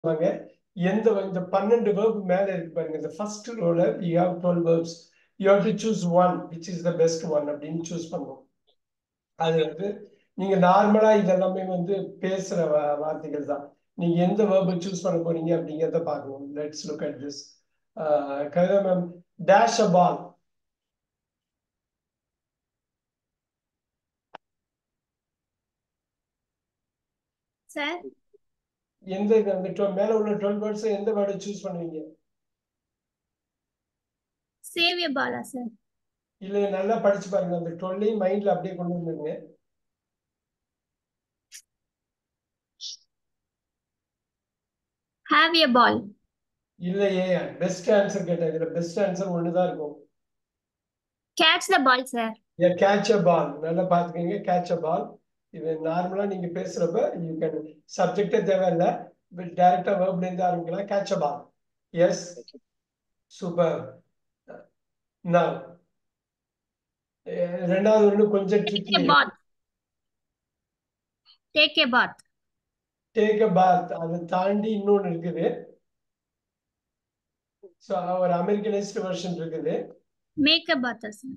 வாங்க. இந்த 12 verb மேல இருக்கு பாருங்க. இந்த ஃபர்ஸ்ட் ரோல you have 12 verbs. You have to choose one which is the best one அப்படின்னு சூஸ் பண்ணணும். அது வந்து நீங்க நார்மலா இதெல்லாமே வந்து பேசுற வார்த்தைகள் தான். நீங்க எந்த verb சூஸ் பண்ண போறீங்க அப்படிங்கறத பார்க்கணும். Let's look at this. Kavitha ma'am, dash a ball. Sir எந்த அந்த மேல உள்ள 12 words எந்த வேர்டை சூஸ் பண்ணுவீங்க? சேவிய பாலா சார். இல்ல நல்லா படிச்சு பாருங்க. அந்த 12 மைண்ட்ல அப்படியே கொண்டு வந்துருங்க. Have a ball. இல்லையே, பெஸ்ட் ஆன்சர் கேட்டேன். இதுல பெஸ்ட் ஆன்சர் ஒண்ணுதான் இருக்கும். Catch the ball sir. Catch a ball. நல்லா பாத்துக்கீங்க. கேட்ச் அ பால். இது நார்மலா நீங்க பேசுறப்ப யூ கேன் சப்ஜெக்டே தேவையில்ல, டைரக்டா வேர்ப்ல இருந்து ஆரம்பிக்கலாம். Catch a ball. Yes, super. Now ரெண்டாவது ஒண்ணு கொஞ்சம் take a tricky. Bath. Take a bath. Take a bath. அதை தாண்டி இன்னொன்னு இருக்குது. ஸோ ஒரு அமெரிக்கனைஸ்ட் வெர்ஷன் இருக்குது. Make a bath sir.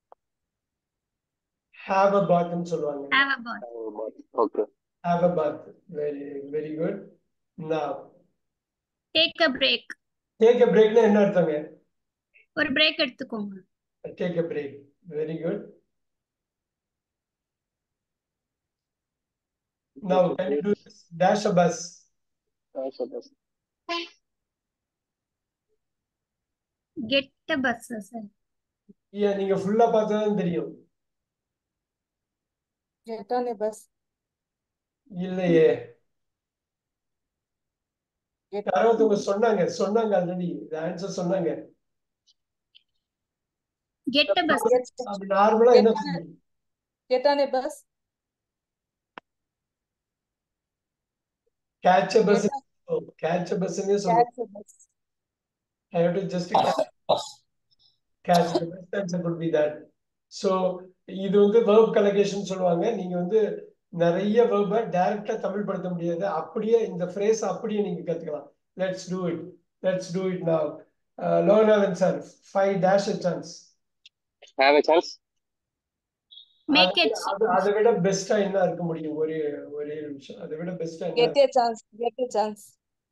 Have a பாத்னு சொல்லுவாங்க. Have a bath. Okay. Have a bath. Very, very good. Now, take a break. take a break னா என்ன அர்த்தங்க? ஒரு பிரேக் எடுத்துக்கோங்க. Take a break. Very good. Now, can you do this? Dash a bus. Get a bus sir. Yeah, நீங்க ஃபுல்லா பார்த்தாதான் தெரியும். Get on a bus. இல்லையே. Get, யாராவது சொன்னாங்க ஆல்ரெடி. இந்த ஆன்சர் சொன்னாங்க. Get a bus. அப்படி நார்மலா என்ன சொல்றீங்க? get on a bus. Catch a bus. Catch a bus னே சொல்லுவோம். Catch a bus. I have to just catch the best answer could be that. So இது வந்து verb collocation சொல்லுவாங்க. நீங்க வந்து நிறைய verb டைரக்டா தமிழ் படுத்த முடியாது. அப்படியே இந்த phrase அப்படியே நீங்க கத்துக்கலாம். Let's do it. Let's do it now. Loganathan sir, 5 dash a chance. Have a chance. Make a அதை விட பெஸ்டா என்ன இருக்க முடியும்? ஒரே நிமிஷம். அதை விட பெஸ்டா என்ன? Get a chance. Get a chance.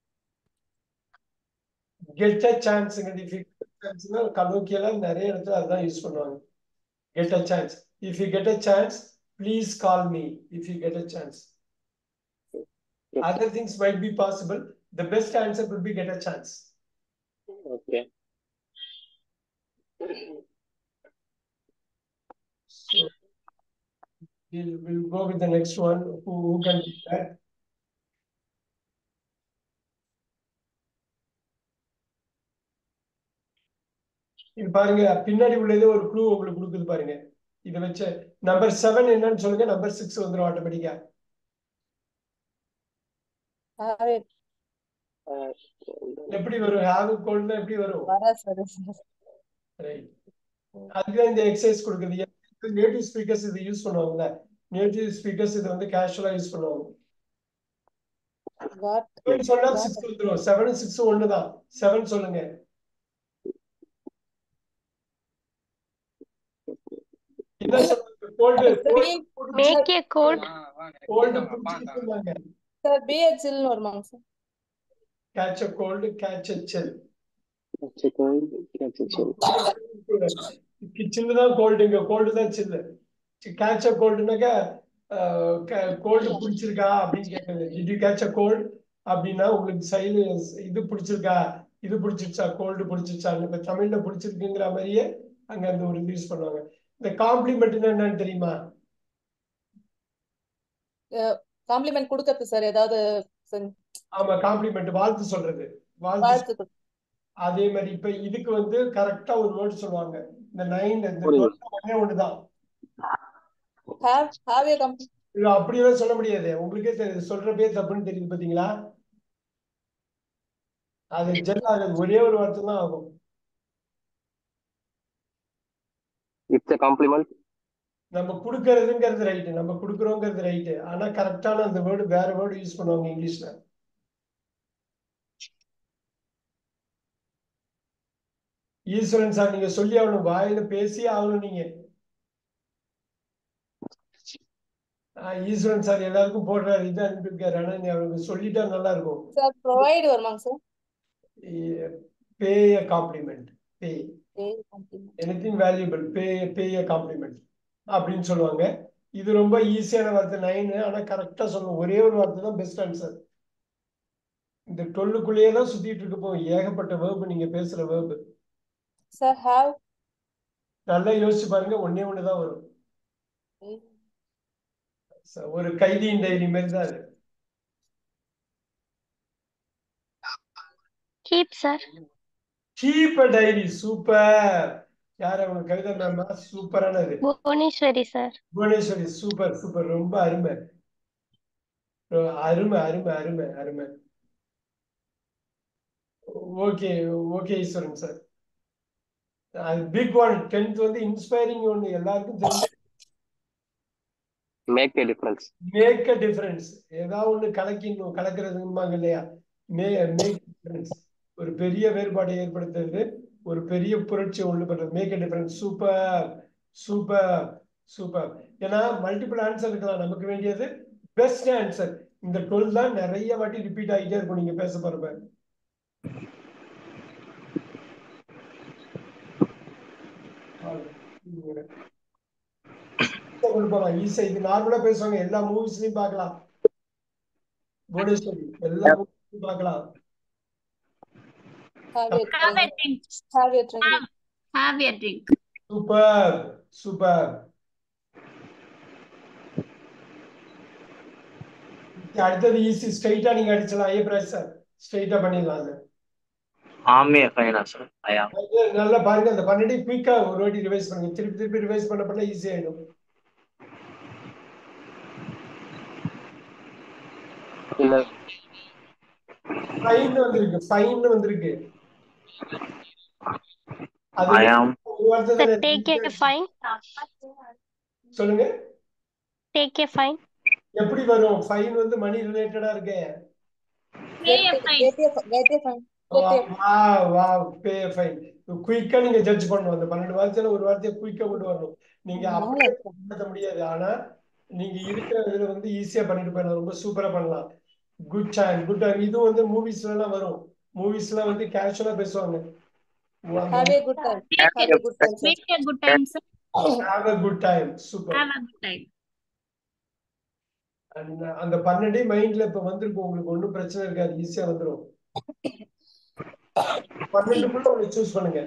Get a chance. கலோக்கியலா நிறைய இடத்துல அதான் யூஸ் பண்ணுவாங்க. Get a chance. If you get a chance, please call me. If you get a chance. Other things might be possible. The best answer would be get a chance. Okay. So we'll go with the next one. Who can do that? இது பாருங்க, பின்னாடி உள்ளதே ஒரு clue உங்களுக்கு கொடுக்குது பாருங்க. இதை வச்சு நம்பர் 7 என்னன்னு சொல்லுங்க. நம்பர் 6 வந்துடும் ஆட்டோமேட்டிக்கா. Have it. எப்படி வரும்? ஹேவ் கோல்ட்னா எப்படி வரும்? ரைட். அதுதான் இந்த எக்ஸசைஸ் கொடுக்குது. நேட்டிவ் ஸ்பீக்கர்ஸ் இதை யூஸ் பண்ணுவாங்கல்ல. நேட்டிவ் ஸ்பீக்கர்ஸ் இதை வந்து கேஷுவலா யூஸ் பண்ணுவாங்க. Got. சொன்னா 6 வந்துடும். 7 6 ஒண்ணுதான். 7 சொல்லுங்க. என்ன சொல்றாங்க? Cold make a coat. Cold புடிச்சிருக்காங்க. Sir, be a chill னு வருமாங்க sir. Catch a cold, catch a chill. Catch a cold, catch a chill. சில்லுதான் கோல்டுங்க. கோல்டு தான் சில்லு. கேட்ச் அ கோல்டுனாக்கா கோல்டு பிடிச்சிருக்கா அப்படின்னு கேட்குது. Did you catch a cold அப்படின்னா உங்களுக்கு சைடு இது பிடிச்சிருக்கா, இது பிடிச்சிருச்சா, கோல்டு பிடிச்சிருச்சான்னு. இப்ப தமிழ்ல பிடிச்சிருக்குங்கிற மாதிரியே அங்க அந்த ஒரு இது யூஸ் பண்ணுவாங்க. இந்த காம்ப்ளிமெண்ட்னா என்னன்னு தெரியுமா? காம்ப்ளிமெண்ட் கொடுக்கறது சார். ஏதாவது ஆமா, காம்ப்ளிமெண்ட் வாழ்த்து சொல்றது. வாழ்த்து. அதே மாதிரி இப்ப இதுக்கு வந்து கரெக்டா ஒரு வேர்ட் சொல்லுவாங்க. இந்த 9 இந்த ஒண்ணே ஒண்ணுதான். have a compliment. அப்படியே சொல்ல முடியாது. உங்களுக்கே தெரியுது. சொல்றப்பே தப்புன்னு தெரியுது பாத்தீங்களா? அது ஜெல்லாது. ஒரே ஒரு வார்த்தை தான் ஆகும். It's a compliment. நம்ம குடுக்கறதுங்கிறது ரைட்டு, நம்ம குடுக்குறோங்கிறது ரைட்டு. ஆனா கரெக்டான அந்த வேர்டு வேற வேர்டு யூஸ் பண்ணுவாங்க இங்கிலீஷ்ல. ஈஸ்வரன் சார் நீங்க சொல்லி ஆகணும், வாயில பேசி ஆகணும் நீங்க. ஈஸ்வரன் சார் எல்லாருக்கும் போடுறாரு, இது அனுப்பியிருக்காரு. ஆனா நீ அவருக்கு சொல்லிட்டா நல்லா இருக்கும். சார் ப்ரொவைட் வருமாங்க sir? Pay a compliment, pay anything valuable, pay a compliment அப்படின்னு சொல்லுவாங்க. இது ரொம்ப ஈஸியான வார்த்தை 9. ஆனா கரெக்டா சொல்லணும். ஒரே ஒரு வார்த்தை தான் பெஸ்ட் ஆன்சர். இந்த 12க்குள்ளேயே தான் சுத்திட்டு இருக்க போகும். ஏகப்பட்ட வேர்பு நீங்க பேசுற வேர்பு. Sir have. நல்லா யோசிச்சு பாருங்க, ஒண்ணே ஒண்ணுதான் வரும். ஒரு கைதியின் டைரி மாதிரி தான் அது. keep sir. Keep a diary, super. யார் அவங்க? கவிதா மேம். சூப்பரானது. Bhuvaneswari sir. Bhuvaneswari super super, ரொம்ப அருமை அருமை அருமை அருமை அருமை. Okay okay Eswaran sir. Pick one 10th வந்து இன்ஸ்பைரிங் ஒன்று எல்லாருக்கும் தெரியும். Make a difference. Make a difference. ஏதாவது ஒண்ணு கலக்கிறதுமாங்க இல்லையா? மேக் டிஃபரன்ஸ், ஒரு பெரிய வேறுபாட்டை ஏற்படுத்துறது, ஒரு பெரிய புரட்சி ஒண்ணு பண்றது. Make a difference. Super super super. ஏன்னா மல்டிபிள் ஆன்சர் இருக்கலாம், நமக்கு வேண்டியது பெஸ்ட் ஆன்சர். இந்த 12 தான் நிறைய வாட்டி ரிப்பீட் ஆகிட்டே இருக்கும் நீங்க பேச போறப்ப. கொடுப்பாங்க ஈஸியா. இது நார்மலா பேசுவாங்க, எல்லா மூவிஸ்லயும் பார்க்கலாம். புவனேஸ்வரி எல்லா மூவிஸ்லயும் பார்க்கலாம். Have a Have a drink. drink. Have a drink. Have a drink. Super super. அடுத்தது ஈஸி, ஸ்ட்ரைட்டா நீங்க அடிச்சலாம். ஐயப்ராஜ் சார் ஸ்ட்ரைட்டா பண்ணிடலாம் அது. ஆமே ஃபைனா சார். ஐயா நல்லா பாருங்க, அந்த 12 குயிக்கா ஒரு வாட்டி ரிவைஸ் பண்ணுங்க. திருப்பி திருப்பி ரிவைஸ் பண்ண ஈஸி ஆயிடும். இல்ல ஃபைன் வந்திருக்கு, ஃபைன் வந்திருக்கு. அது I am ஒரு வார்த்தை Sir, தானே. take a fine. சொல்லுங்க, Take a fine. எப்படி வரும்? ஃபைன் வந்து மணி ரிலேட்டடா இருக்கு. Pay a fine. Get a fine. Pay fine. குயிக்கா நீங்க ஜட்ஜ் பண்ணணும். அந்த 12 வார்த்தையில ஒரு வார்த்தையை குயிக்கா கொண்டு வரணும். நீங்க அப்படியே பண்ண முடியாது. ஆனா நீங்க இருக்கிற இதுல வந்து ஈஸியா பண்ணிட்டு போயிடலாம். ரொம்ப சூப்பரா பண்ணலாம். Good time good time. இது வந்து மூவிஸ்ல எல்லாம் வரும். மூவிஸ்ல வந்து கேஷுவலா பேசுவாங்க. Have a good time. Have a good time, sir. Make a good time, sir. Have a good time. Super. Have a good time. அந்த 12 மைண்ட்ல இப்ப வந்திருக்கும் உங்களுக்கு, ஒன்றும் பிரச்சனை இருக்காது, ஈஸியா வந்துடும். 12க்குள்ள ஒண்ணு சூஸ் பண்ணுங்க.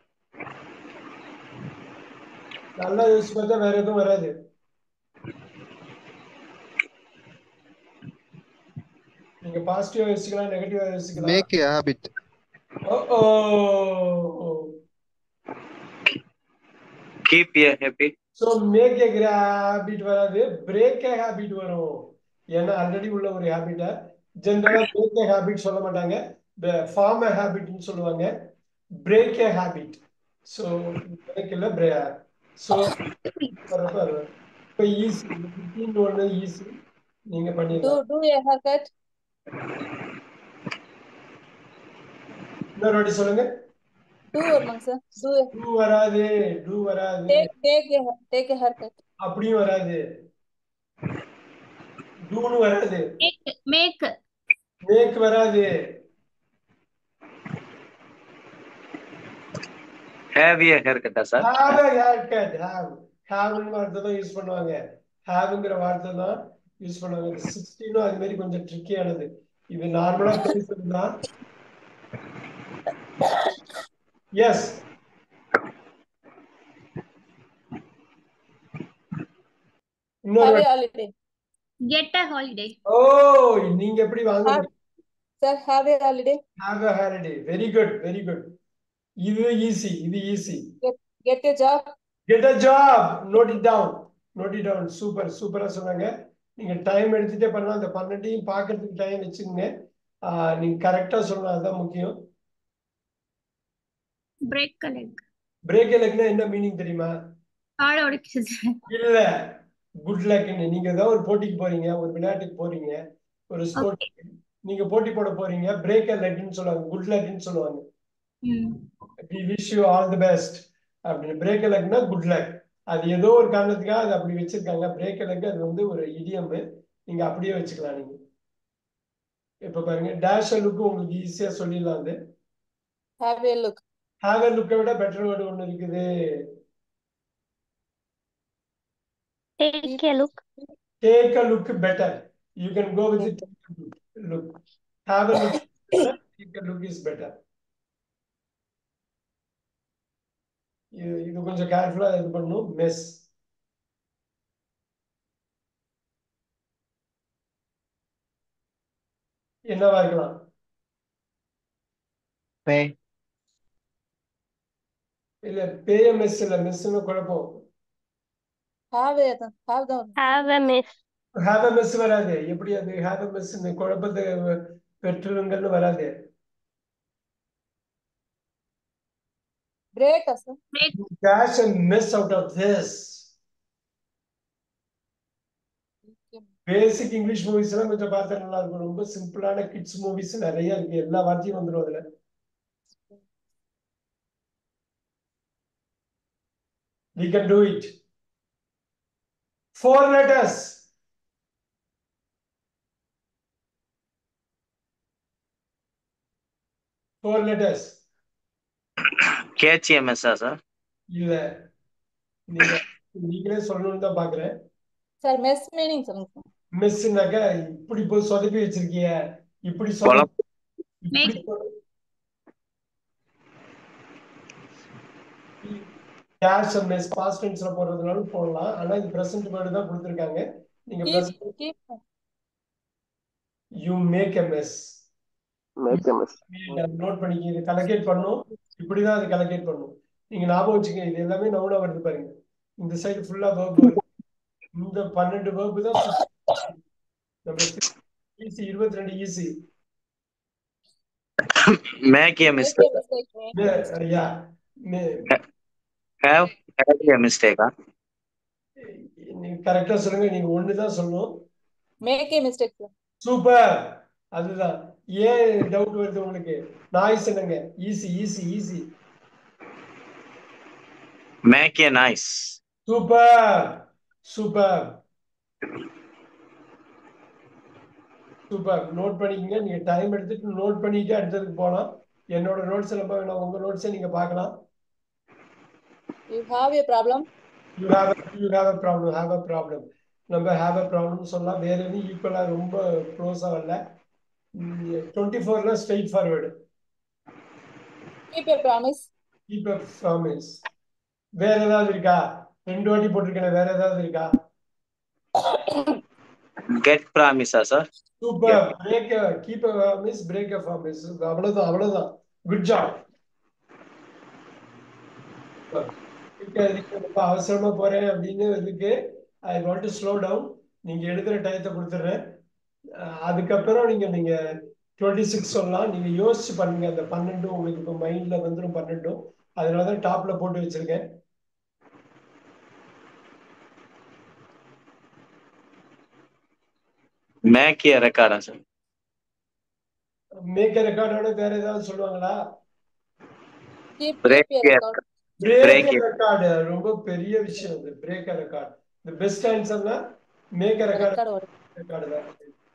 நல்லா யோசிச்சு பார்த்தா வேற எதுவும் வராது. நீங்க பாசிட்டிவா யோசிக்கலாம், நெகட்டிவா யோசிக்கலாம். Make a habit. keep a habit. So make a habit வராது, பிரேக் a habit வரும். ஏன்னா ஆல்ரெடி உள்ள ஒரு ஹாபிட்டா. ஜெனரலா பிரேக் a habit சொல்ல மாட்டாங்க, ஃபார்ம் a habitன்னு சொல்லுவாங்க. Break a habit. So break இல்ல பிரேக். சோ இப்போ ஈஸி, 15 ஒன்று ஈஸி, நீங்க பண்ணிடலாம். Do a haircut. இன்னொரு வாட்டி சொல்லுங்க. Do வருமாங்க சார்? டூ வராது, டூ வராது. Take a haircut. அப்படியும் வராது. டூன்னு வராது. Make. மேக் வராது. have a haircut sir. have a haircut. haveன்னு வார்த்தை தான் யூஸ் பண்ணுவாங்க. haveங்கிற வார்த்தை தான் யூஸ் பண்ணுவாங்க. 16 அது மாதிரி கொஞ்சம் ட்ரிக்கியானது. இது நார்மலா பேசுறதுனா yes. Have a holiday. Get a holiday. ஓ, நீங்க எப்படி வாங்க? Sir, have a holiday. have a holiday. Very good, very good. இது ஈஸி, இது easy. Get a job. Get a job. Note it down. Note it down. Super சூப்பரா சொன்னாங்க. நீங்க time எடுத்துட்டே பண்ணலாம். அந்த 12 பார்க்கிறதுக்கு டைம் வச்சுக்கோங்க. நீங்க கரெக்டா சொல்லணும், அதுதான் முக்கியம். Break a leg. பிரேக் லெக்னா என்ன மீனிங் தெரியுமா? கால உடைக்கிறது. இல்ல, குட் லக். நீங்க ஏதாவது ஒரு போட்டிக்கு போறீங்க, ஒரு விளையாட்டுக்கு போறீங்க, ஒரு ஸ்போர்ட் நீங்க போட்டி போட போறீங்க, பிரேக் லெக்னு சொல்லுவாங்க, குட் லக்னு சொல்லுவாங்க. we wish you all the best அப்படின்னு பிரேக் லக்னா குட் லக். அது ஏதோ ஒரு காரணத்துக்காக அது அப்படி வச்சிருக்காங்க. பிரேக் லக் அது வந்து ஒரு இடியம், நீங்க அப்படியே வச்சுக்கலாம். நீங்க இப்ப பாருங்க டேஷ் லுக்கு உங்களுக்கு ஈஸியா சொல்லிடலாம். அது Have a look. Have a லுக்கை விட பெட்டர் வேர்டு ஒன்று இருக்குது. Take a look. Take a look better. You can go with it. Look. Have a look. Take a look is better. இது கொஞ்சம் கேர்ஃபுல்லா இது பண்ணணும். மெஸ் என்னவா இருக்கலாம்? Pay. இல்ல பேய மெஸ் இல்ல, மெஸ்னு குழப்பம். Have a have the Have a miss. Have a mess வராது. எப்படி அது ஹேவ் அ மெஸ் குழப்பத்தை பெற்றுங்கன்னு வராது. break, sir. Break. Dash and miss out of this. Basic English movies எல்லாம் கொஞ்சம் பார்த்தா நல்லா இருக்கும். ரொம்ப சிம்பிளான கிட்ஸ் மூவிஸ் நிறைய இருக்கு. எல்லா வார்த்தையும் வந்துடும் அதுல. We can do it. 4 letters. Four letters. KHMS, sir. இல்ல, நீங்களே சொல்லணும்னு தான் பாக்குறேன். Sir, mess meaning சொல்லுங்க. மிஸ்னாக்கா இப்படி போய் சொதப்பி வச்சிருக்கீங்க, இப்படி Make. டேஷ் மிஸ் பாஸ்ட் டென்ஸ்ல போடுறதுனால போடலாம். ஆனா இது பிரசன்ட் வேர்டு தான் கொடுத்திருக்காங்க. நீங்க Keep. You make a mess. Make a mess. Note பண்ணிக்க. இது கலெக்ட் பண்ணும். இப்படிதான் அது கலெக்ட் பண்ணும். நீங்க ஞாபகம் வச்சுக்கோங்க. இது எல்லாமே நவுனா வருது பாருங்க. இந்த சைடு ஃபுல்லா வெர்ப் வருது. இந்த 12 வெர்ப் தான் நம்ம easy. 22 easy. Make a mistake. Yeah Have a mistake. நீங்க கரெக்டா சொல்லுங்க. நீங்க ஒண்ணு தான் சொல்லணும். Make a mistake, sir. Super. அதுதான். ஏன் டவுட் வருது உங்களுக்கு? நாய்ஸ் என்னங்க? Easy easy easy. Make a nice. Super super super. Note பண்ணிக்கங்க. நீங்க டைம் எடுத்துட்டு நோட் பண்ணிட்டு அடுத்ததுக்கு போலாம். என்னோட நோட்ஸ் எல்லாம் வேணாம், உங்க நோட்ஸை நீங்க பார்க்கலாம். You have a problem. You have a problem. Have a problem. நம்ம have a problem சொல்லலாம். வேற எதுவும் ஈக்குவலா ரொம்ப க்ளோஸா வரல. 24ல straight forward. Keep a promise. Keep a promise. வேற ஏதாவது இருக்கா? 2 வாட்டி போட்டிருக்கேன். வேற ஏதாவது இருக்கா? Get promise, sir. Super. break a keep a promise, break a promise. அவ்வளவுதான் அவ்வளவுதான். Good job. அவசரமா போறேன் அப்படின்னு இருக்கு. I want to slow down. நீங்க எழுதுற டயத்தை கொடுத்துறேன். அதுக்கப்புறம் நீங்க 26 சொல்லலாம். நீங்க யோசிச்சு பண்ணுங்க. அந்த 12 உங்களுக்கு இப்போ மைண்ட்ல வந்துடும். 12 அதனாலதான் டாப்ல போட்டு வச்சிருக்கேன். Make a record, sir. Make a ரெக்கார்டோட வேற ஏதாவது சொல்லுவாங்களா? Break Keep a a record. Break record ரொம்ப பெரிய விஷயம். அது பிரேக் ரெக்கார்டு. தி பெஸ்ட் ஆன்சர்னா மேக் ரெக்கார்டு. ரெக்கார்டு தான்.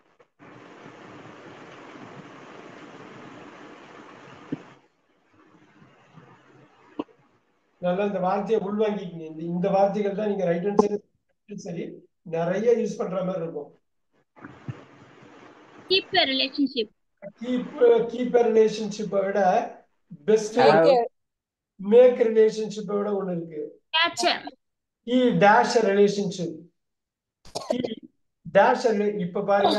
நல்லா இந்த வார்த்தையை உள்வாங்கிக்கங்க. இந்த வார்த்தைகள் தான் நீங்க ரைட் ஹேண்ட் சைடு சரி நிறைய யூஸ் பண்ற மாதிரி இருக்கும். Keep a relationship. Keep a ரிலேஷன்ஷிப்பை விட பெஸ்ட் மேக் ரிலேஷன்ஷிப்பை விட ஒண்ணு இருக்கு. Catch a. He dash a relationship. He dash a இப்ப பாருங்க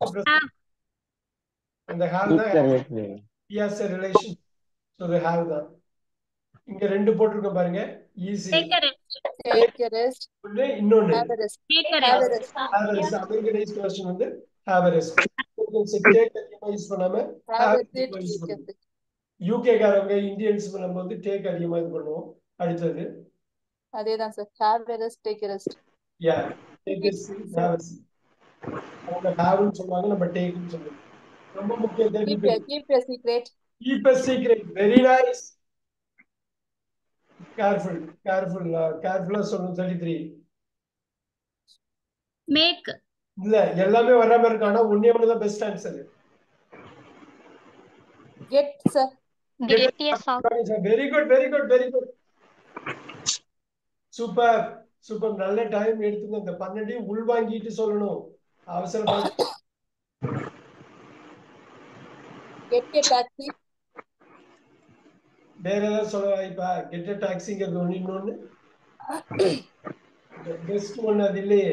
அந்த have தான் he has a relationship. So they have that. இங்க ரெண்டு போட்டுருக்க பாருங்க. Easy. Take a rest. Take a rest. இன்னொன்னு Have a rest. Take a Have a rest. rest. have a rest. Americanize version வந்து have a rest. டேக் அதிகமா use பண்ணாம Have a அதிகமா use sit. பண்ணுவோம். யூகே காரங்க Indians நம்ம வந்து take அதிகமா இது பண்ணுவோம். அடுத்தது அதேதான் சார். Have a rest. Take a rest. Yeah take is have a seat. அவங்க ஹேவ்னு சொல்லுவாங்க, நம்ம டேக்னு சொல்லுவோம். ரொம்ப முக்கியம். Keep a secret. Keep a secret. Very nice. Careful careful கேர்ஃபுல்லா சொல்லணும் 33. make, இல்ல எல்லாமே வராம இருக்கு ஆனா ஒண்ணே ஒண்ணுதான் best answer. Get, sir. get a sock, very good very good very good. Super super. நல்ல டைம் எடுத்துங்க. இந்த 12 உள்வாங்கிட்டு சொல்லணும். அவசரப்பட. Get a taxi. வேற ஏதாவது சொல்ல வாய்ப்பா? கெட் டாக்ஸிங்கிறது ஒண்ணு இன்னொன்னு பெஸ்ட் ஒண்ணு அது இல்லையே.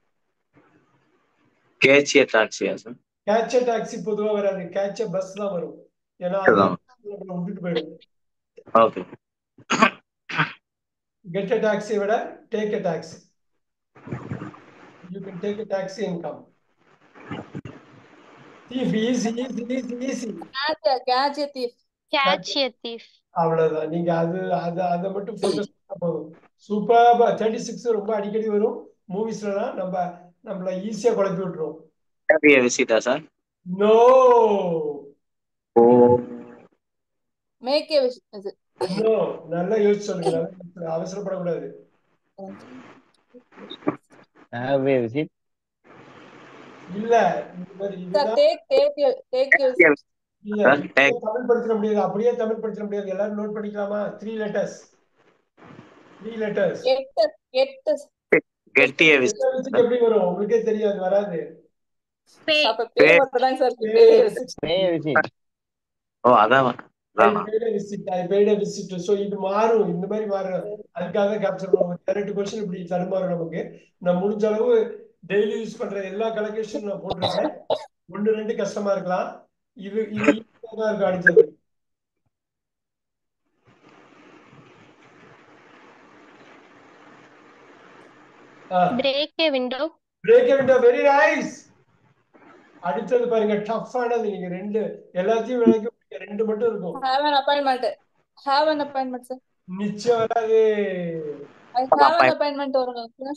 catch a taxi sir. Catch taxi பொதுவா வராது. கேட்ச பஸ் தான் வரும். ஏன்னா அது விட்டுட்டு போயிடும். ஓகே. கெட் a taxi விட take a taxi. You can take a taxi and come. Thief, easy, easy, easy, easy. Catch a thief. catch a thief, அவ்வளவுதான். நீங்க அது அது அதை மட்டும் ஃபோக்கஸ் பண்ணா போதும். சூப்பர்பா. 36 ரொம்ப அடிக்கடி வரும் மூவிஸ்லாம். நம்மள ஈஸியா குழப்பி விட்டுரும். Carry a visitor sir. No. Oh Make a wish. Is it? No. நல்லா யோசிச்சு சொல்லுங்க. நல்லா அவசரப்படக்கூடாது. Have a visit. இல்ல இந்த மாதிரி Sir, இதுதான். take your இல்ல Take. தமிழ் படிச்சிட முடியாது. அப்படியே தமிழ் படிச்சிட முடியாது. எல்லாரும் நோட் பண்ணிக்கலாமா? 3 letters. 3 letters. get get a visitor. எப்படி வரும்? உங்களுக்கே தெரியாது. வராது. pay, அப்ப pay Pay. மட்டும்தாங்க sir. Pay a visit. ஓ அதான் I paid a visit. I paid a visit. So இது மாறும். இந்த மாதிரி மாறும். அதுக்காக கேப்சர் பண்ணுவோம். 2 கொஸ்டின் இப்படி தருமாறும் நமக்கு. நான் முடிஞ்ச அளவு டெய்லி யூஸ் பண்ற எல்லா கலெக்ஷன் நான் போட்டிருக்கேன். 1-2 கஷ்டமா இருக்கலாம். இது ஈஸியா தான் இருக்கு அடிச்சது. break a window, break a window. Very nice. அடுத்தது பாருங்க டஃப்பானது. நீங்க ரெண்டு எல்லாத்தையும் விலைக்கு 2 மட்டும் இருக்கும். Have an appointment. Have an appointment, sir. நிச்சயம் வராது. I have an appointment வருங்க.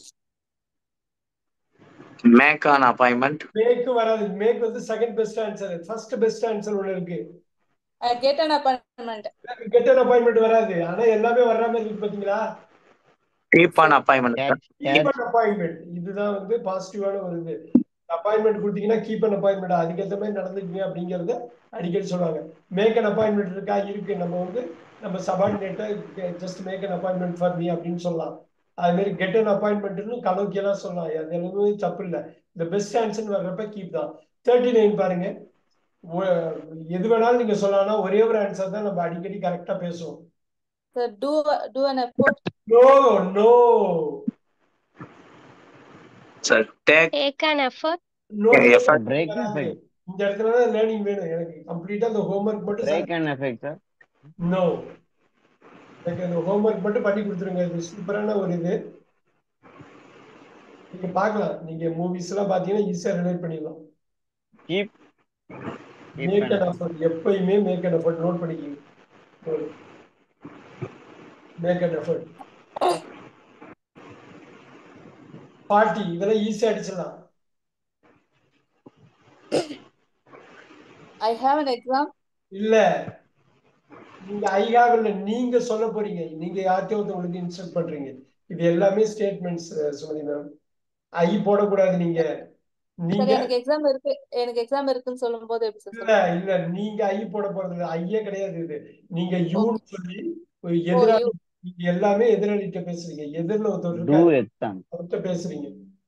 make an appointment. மேக் வராது. மேக் வந்து second best answer. First best answer ஒண்ணு இருக்கு. I get an appointment. கெட் an appointment வராது. ஆனா எல்லாமே வர்ற மாதிரி இருக்கு பாத்தீங்களா? keep an appointment sir. keep an appointment. இதுதான் வந்து பாசிட்டிவான ஒரு இது. அப்பாயின்மெண்ட் கொடுத்தீங்கன்னா கீப் அன் அப்பாயின்மெண்ட் அதுக்கேற்ற மாதிரி நடந்துக்கீங்க அப்படிங்கறத அடிக்கடி சொல்லுவாங்க. மேக் அன் அப்பாயின்மெண்ட் இருக்கா? இருக்கு. நம்ம சபார்டினேட்டா just make an appointment for me அப்படின்னு சொல்லலாம். அது மாதிரி கெட் அன் அப்பாயின்மெண்ட்னு கலோக்கியெல்லாம் சொல்லலாம். அது எல்லாமே தப்பு இல்லை. இந்த பெஸ்ட் ஆன்சர் வர்றப்ப கீப் தான். 39 பாருங்க. எது வேணாலும் நீங்க சொல்லலாம். ஒரே ஒரு ஆன்சர் தான் நம்ம அடிக்கடி கரெக்டா பேசுவோம். Sir, do an effort. No no. Sir take an effort, no. effort. Break an effect. இந்த இடத்துல தான் லேர்னிங் வேணும். எனக்கு கம்ப்ளீட்டா அந்த ஹோம்வொர்க் மட்டும் Break an effect, sir. No. எனக்கு அந்த ஹோம்வொர்க் மட்டும் பண்ணி கொடுத்துருங்க. இது சூப்பரான ஒரு இது. நீங்க பார்க்கலாம். நீங்க மூவிஸ் எல்லாம் பாத்தீங்கன்னா ஈஸியா ரிலேட் பண்ணிடலாம். Keep make an an effort. எப்பயுமே மேக் அன் எஃபர்ட். நோட் பண்ணிக்கிங்க. Make an effort. 40 இதெல்லாம் ஈஸியா அடிச்சிடலாம். I have an exam. இல்ல நீங்க ஐகாவ் இல்ல. நீங்க சொல்ல போறீங்க. நீங்க யார்கிட்டயோ ஒருத்தவங்களுக்கு இன்ஸ்ட்ரக்ட் பண்றீங்க. இது எல்லாமே ஸ்டேட்மெண்ட்ஸ் சுமதி மேம். ஐ போடக்கூடாது. நீங்க சரி, எனக்கு எக்ஸாம் இருக்குன்னு சொல்லும்போது எப்படி சார் இல்ல இல்ல நீங்க ஐ போட போறது இல்ல. ஐயே கிடையாது இது. நீங்க யூன்னு சொல்லி எதிராளி. நீங்க எல்லாமே எதிராளிகிட்ட பேசுறீங்க. எதிரில do exam. ஒருத்தர் பேசுறீங்க.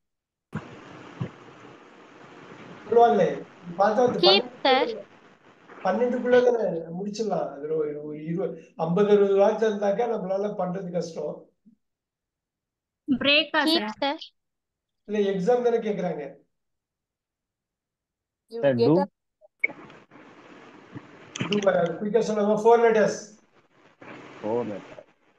சொல்லுவாங்களே பார்த்தா keep, sir, 12க்குள்ளதானே முடிச்சிடலாம். அதுல ஒரு 50-60 வார்த்தை இருந்தாக்கா நம்மளால பண்றது கஷ்டம். break, keep, sir, இல்ல எக்ஸாம் தானே கேக்குறாங்க. you Sir, get do. குயிக்கா சொல்லுங்க. 4 letters. 4 letters.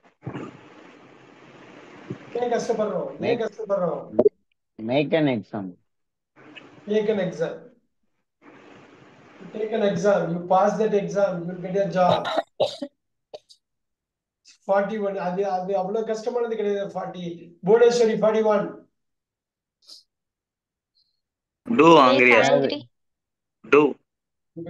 ஏன் கஷ்டப்படுறோம்? Make an exam. Take an exam. You take an exam. You pass that exam. You get a job. 41. அது அவ்வளவு கஷ்டமானது கிடையாது. 40. புவனேஸ்வரி 41. do angry. do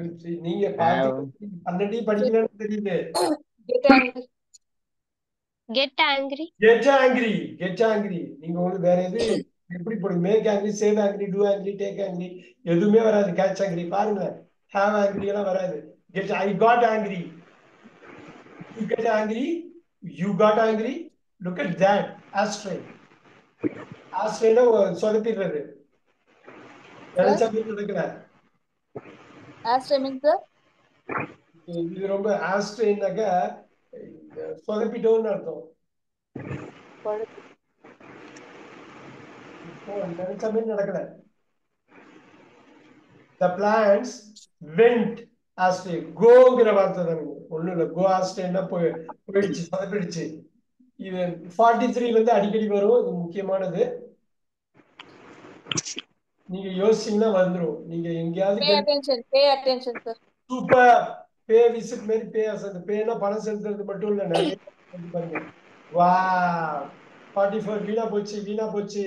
நீங்க 12 படிக்கலன்னு தெரியுது. get angry. Get angry. Get angry. Get angry. நீங்க வந்து வேற எது எப்படி போடுங்க? Make angry, save angry, do angry, take angry எதுவுமே வராது. கேட்ச் ஆங்கிரி பாருங்க. ஹேவ் ஆங்கிரி எல்லாம் வராது. Get I got angry. You get angry. You got angry. Look at that. Astray. ஆஸ்ட்ரேனா சொதப்பிடுறது. நினைச்சா போய் நடக்கல. Astray means sir? இது ரொம்ப ஆஸ்ட்ரேனாக்க சொதப்பிட்டோம்னு அர்த்தம். இப்போ நினைச்ச மாதிரி நடக்கல. The plants went astray. கோங்கிற வார்த்தை தான் ஒண்ணும் இல்லை. கோ ஆஸ்ட்ரேன்னா போயிடுச்சு, சொதப்பிடுச்சு. இது 43 வந்து அடிக்கடி வரும். இது முக்கியமானது. நீங்க யோசிச்சீங்கன்னா வந்துடும். நீங்க எங்கேயாவது Pay attention sir. Super. Pay visit மாதிரி பே அசல். பேனா பணம் செலுத்துறது மட்டும் இல்ல, நிறைய பாருங்க. வா 44 வீணா போச்சு, வீணா போச்சு,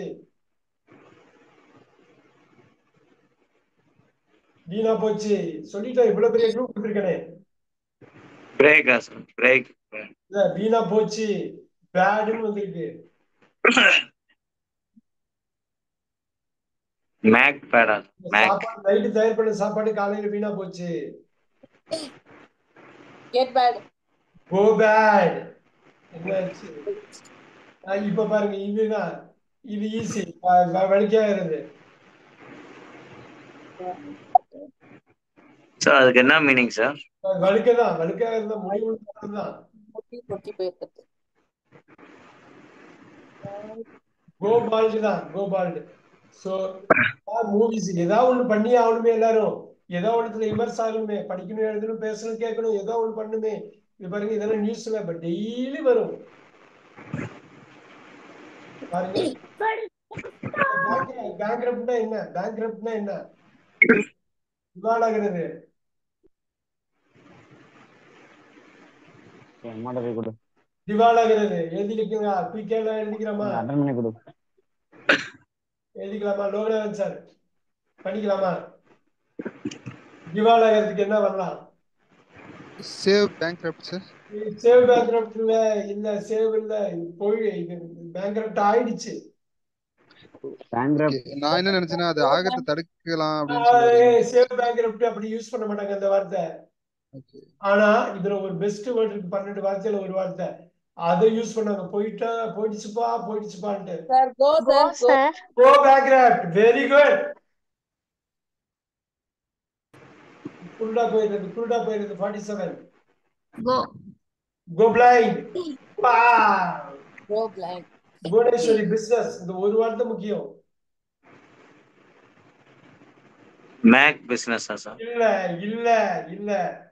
வீணா போச்சு. சொல்லிட்டேன், இவ்வளவு பெரிய குரூப் கொடுத்துருக்கேனே. Break break. இல்ல, வீணா போச்சு பேடுன்னு வந்திருக்கு. மேக் பேடா. மேக். சாப்பாடு நைட்டு தயார் பண்ண சாப்பாடு காலையில வீணா போச்சு. Get bad. Go bad. என்னாச்சு? இப்ப பாருங்க, இதுதான். இது ஈஸி. வலிக்காகிறது. சார் அதுக்கு என்ன மீனிங் சார்? வழுக்கதான். வழுக்காகிறது முடிவு தான். கொட்டி போயிருக்கு. கோ பால்டு தான். கோ பால்டு. சோ மூவிஸ் ஏதாவது ஒண்ணு பண்ணி ஆகணுமே. எல்லாரும் ஏதோ ஒண்ணுத்துல இமர்ஸ் ஆகணுமே. படிக்கணும், எழுதணும், பேசணும், கேட்கணும், ஏதோ ஒண்ணு பண்ணுமே. இது பாருங்க, இதெல்லாம் நியூஸ்ல இப்ப டெய்லி வரும் பாருங்க. பேங்க்ரப்ட்னா என்ன? பேங்க்ரப்ட்னா என்ன? திவாலாகிறது. திவாலாகிறது. எழுதிக்கிறீங்களா? குயிக்கா எழுதிக்கிறோமா? எழுதிக்கலாமா? லோகநாதன் சார் பண்ணிக்கலாமா? திவாலாகிறதுக்கு என்ன வரலாம்? Save bankrupt sir. Save bankrupt இல்ல, சேவ் இல்ல. போய் இது பேங்க்ரப்ட் ஆயிடுச்சு. நான் என்ன நினைச்சேன்னா அது ஆகத்தை தடுக்கலாம் அப்படின்னு சொல்லுவாரு. சேவ் பேங்க்ரப்ட் அப்படி யூஸ் பண்ண மாட்டாங்க அந்த வார்த்தை. ஆனா இதுல ஒரு பெஸ்ட் வேர்ட் இருக்கு. 12 வார்த்தையில ஒரு வார்த்தை அதை யூஸ் பண்ணாங்க. போயிடுச்சுப்பான்ட்டு. Sir, go sir. Sir. Go bankrupt. Very good. குருடா போயிருது 47. Go blind. Go blind. Bhuvaneswari business. இந்த ஒரு வார்த்தை முக்கியம். Make business sir? இல்ல.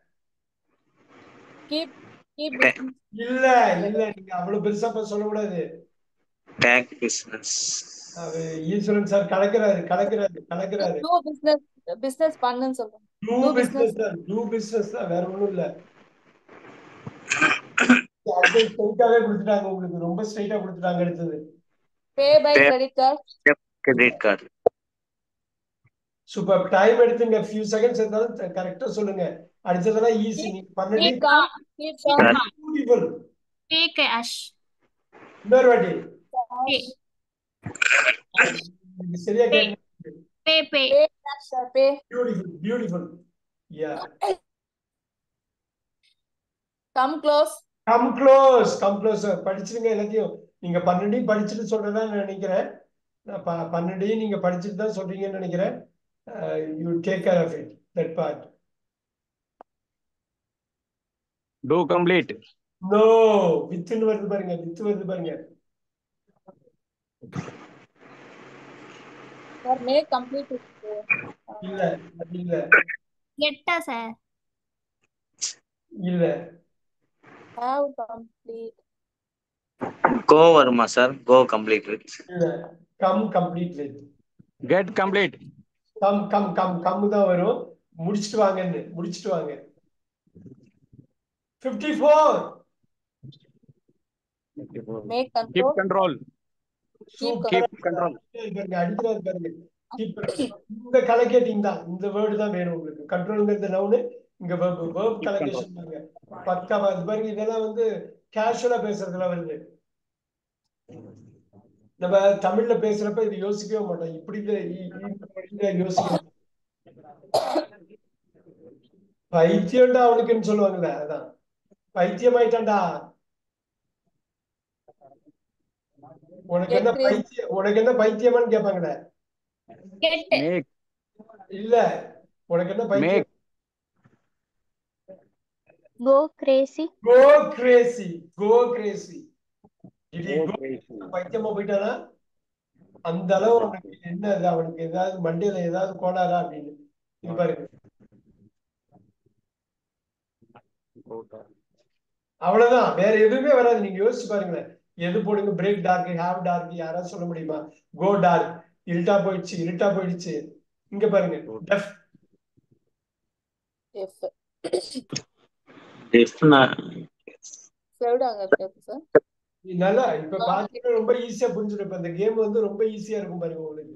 Keep இல்ல. நீங்க அவ்வளவு பெருசா சொல்லக்கூடாது. Take business. ஈஸ்வரன் சார் கலக்குறாரு. do business பண்ணுன்னு சொல்றேன். Do business தான், வேற ஒண்ணும் இல்ல. ஸ்ட்ரைட்டாவே கொடுத்துட்டாங்க உங்களுக்கு. ரொம்ப ஸ்ட்ரைட்டா கொடுத்துட்டாங்க. அடுத்தது pay by credit card. Credit card. Super. Time எடுத்துங்க. few seconds இருந்தாலும் கரெக்டா சொல்லுங்க. அடுத்ததெல்லாம் ஈஸி. நீங்க பண்ணி பியூட்டிஃபுல். pay cash. இன்னொரு வாட்டி சரியா கேட்க. pay beautiful. Yeah. come close. படிச்சிருங்க எல்லாத்தையும். நீங்க 12 படிச்சுட்டு சொல்றதா நினைக்கிறேன். 12 நீங்க படிச்சுட்டு தான் சொல்றீங்கன்னு நினைக்கிறேன். You take care of it, that part. Do complete. No, within வருது பாருங்க. Sir, make complete. இல்ல. get sir. இல்ல. Have complete. கோ வருமா சார்? Go complete with. இல்ல. come complete with. Get complete. come தான் வரும். முடிச்சிட்டு வாங்க. 54. Make Keep control. control. Keep control. அடிக்கிறாரு பாருங்க. இந்த கலெக்டிங் தான். இந்த வேர்டு தான் வேணும் உங்களுக்கு. கண்ட்ரோல்ங்கிறது நவுன். இங்க verb கலெக்ஷன் பாருங்க. பக்காவா இது பாருங்க. இதெல்லாம் வந்து கேஷுவலா பேசுறதுல வருது. நம்ம தமிழ்ல பேசுறப்ப இது யோசிக்கவே மாட்டோம். இப்படி யோசிக்க பைத்தியம்டா அவனுக்குன்னு சொல்லுவாங்கல்ல, அதான் பைத்தியம் ஆயிட்டான்டா. உனக்கு என்ன பைத்தியம், உனக்கு என்ன பைத்தியமான்னு கேட்பாங்களே. Make. இல்ல, உனக்கு என்ன பைத்தியம்? Go crazy. Go crazy. Go crazy. பைத்தியமா போயிட்டானா அந்த அளவு அவனுக்கு என்ன, அவனுக்கு ஏதாவது மண்டையில ஏதாவது கோளாரா அப்படின்னு. இது பாருங்க, அவ்வளவுதான், வேற எதுவுமே வராது. நீங்க யோசிச்சு பாருங்களேன். எது போடுங்க, பிரேக் டார்க், ஹேவ் டார்க், யாராவது சொல்ல முடியுமா? கோ டார்க், இருட்டா போயிடுச்சு, இருட்டா போயிடுச்சு. இங்க பாருங்க, டெஃப். நல்லா இப்ப பாத்தீங்கன்னா ரொம்ப ஈஸியா புரிஞ்சிடும். இப்ப இந்த கேம் வந்து ரொம்ப ஈஸியா இருக்கும் பாருங்க உங்களுக்கு.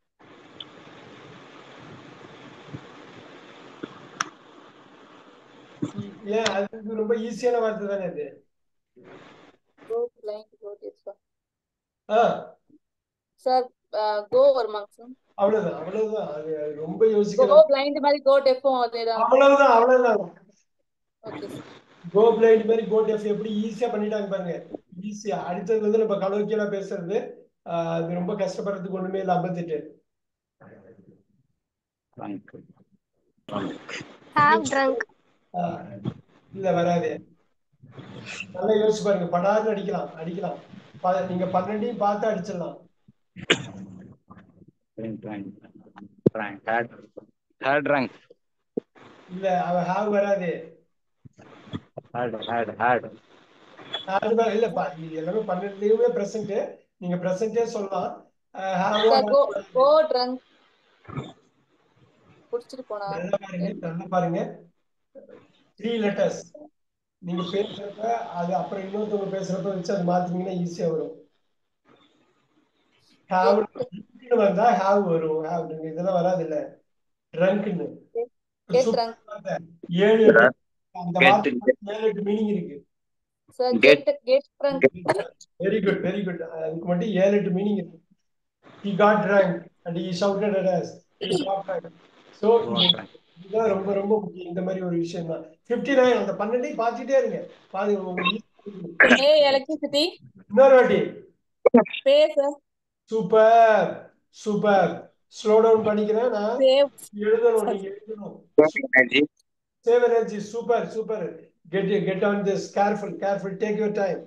ஏன் அது ரொம்ப ஈஸியான வார்த்தை தானே அது. சார் கோ வருமாங்க சார்? அவ்வளவுதான், அவ்வளவுதான். அது ரொம்ப யோசிக்கல. கோ பிளைண்ட் மாதிரி கோ டெஃப்பும் அதேதான். அவ்வளவுதான், அவ்வளவுதான். Okay sir. கோ பிளைண்ட் மாதிரி கோ டெஃப் எப்படி ஈஸியா பண்ணிட்டாங்க பாருங்க. ஈஸியா. அடுத்தது வந்து நம்ம கலோக்கியலா பேசுறது, அது ரொம்ப கஷ்டப்படுறதுக்கு ஒண்ணுமே இல்லை. 58. Have drunk. இல்ல வராது. நல்லா யோசிச்சு பாருங்க. படார்னு அடிக்கலாம், அடிக்கலாம். நீங்க 12 பார்த்து அடிச்சிடலாம். Had drunk. இல்ல, அவ ஹேவ் வராது. இல்ல, எல்லாமே 12லயுமே பிரசன்ட். நீங்க பிரசன்டே சொல்லலாம். கோ ட்ரங்க் குடிச்சிட்டு போனா. நல்லா பாருங்க, நல்லா பாருங்க. 3 letters. நீங்க பேசுறப்ப அது அப்புறம் இன்னொருத்தவங்க பேசுறப்ப வச்சு அது மாத்தீங்கன்னா ஈஸியா வரும். ஹேவ் வந்தா ஹேவ் வரும். ஹேவ் இதெல்லாம் வராது இல்ல. ட்ரங்க்னு 7 அந்த வார்த்தை 7 மீனிங் இருக்கு. Very good, very good. அதுக்கு மட்டும் 7 மீனிங் இருக்கு. He got drunk and he shouted at us. He got drunk. So இதுதான் ரொம்ப ரொம்ப முக்கியம். இந்த மாதிரி ஒரு விஷயம் தான். 59 அந்த 12 பார்த்துட்டே இருங்க. பாருங்க உங்களுக்கு. எலக்ட்ரிசிட்டி இன்னொரு வாட்டி. Sir. Super, super. Slow down பண்ணிக்கிறேன் நான். எழுதணும், நீங்க எழுதணும். Save energy. Super, super. Get on this. Careful, careful. Take your time.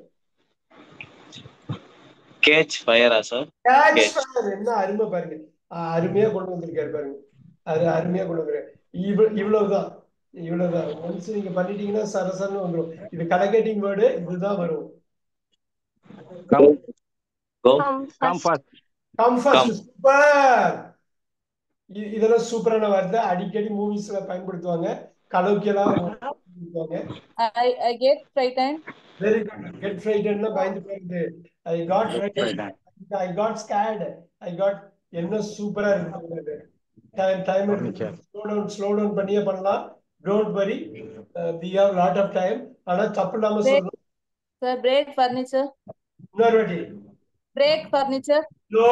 Catch fire, sir. Catch fire. என்ன அருமை பாருங்க. அருமையா கொண்டு வந்திருக்காரு பாருங்க. அது அருமையா கொண்டு வந்திருக்காரு. இவ்வளவுதான், இவ்வளவுதான். ஒன்ஸ் நீங்க பண்ணிட்டீங்கன்னா சரசரன்னு வந்துடும். இது கனெக்டிங் வேர்டு, இதுதான் வரும். Come first. சூப்பர். இதெல்லாம் சூப்பரான வார்த்தை. அடிக்கடி மூவிஸ்ல பயன்படுத்துவாங்க. கலோக்கியலா பயன்படுத்துவாங்க. I get frightened. Very good. Get frightened பயந்து போறது. I got frightened. I got scared. I got என்ன சூப்பரா இருக்கு. டைம் ஸ்லோ டவுன் பண்ணியே பண்ணலாம். Don't worry, we have lot of time. ஆனா தப்பு இல்லாம சொல்லணும். Sir break furniture. இன்னொரு வாட்டி. Break furniture. நோ.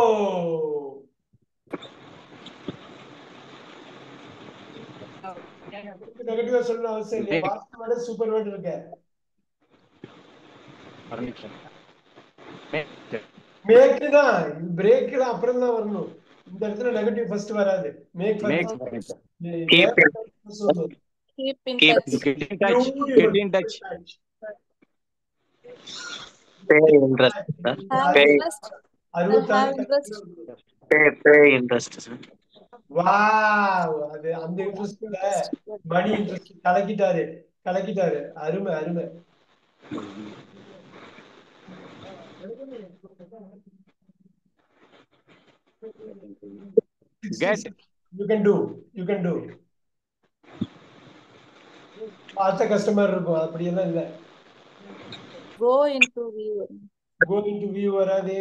நெகட்டிவா சொல்லணும் அவசியம் இல்லை. வார்த்தை மேல சூப்பர் வேர்ட் இருக்கு. மேக் தான், பிரேக் தான் அப்புறம் தான் வரணும். இந்த இடத்துல நெகட்டிவ் ஃபர்ஸ்ட் வராது. Make furniture. Keep in touch. Get in touch. Pay interest, sir. Pay interest, sir. Wow, அது அந்த இன்ட்ரெஸ்ட்ல மணி இன்ட்ரெஸ்ட் கலக்கிட்டாரு. அருமை, அருமை. Get. You can do. பார்த்த கஸ்டமர் இருக்கும், அப்படியெல்லாம் இல்ல. Go into view வராதே.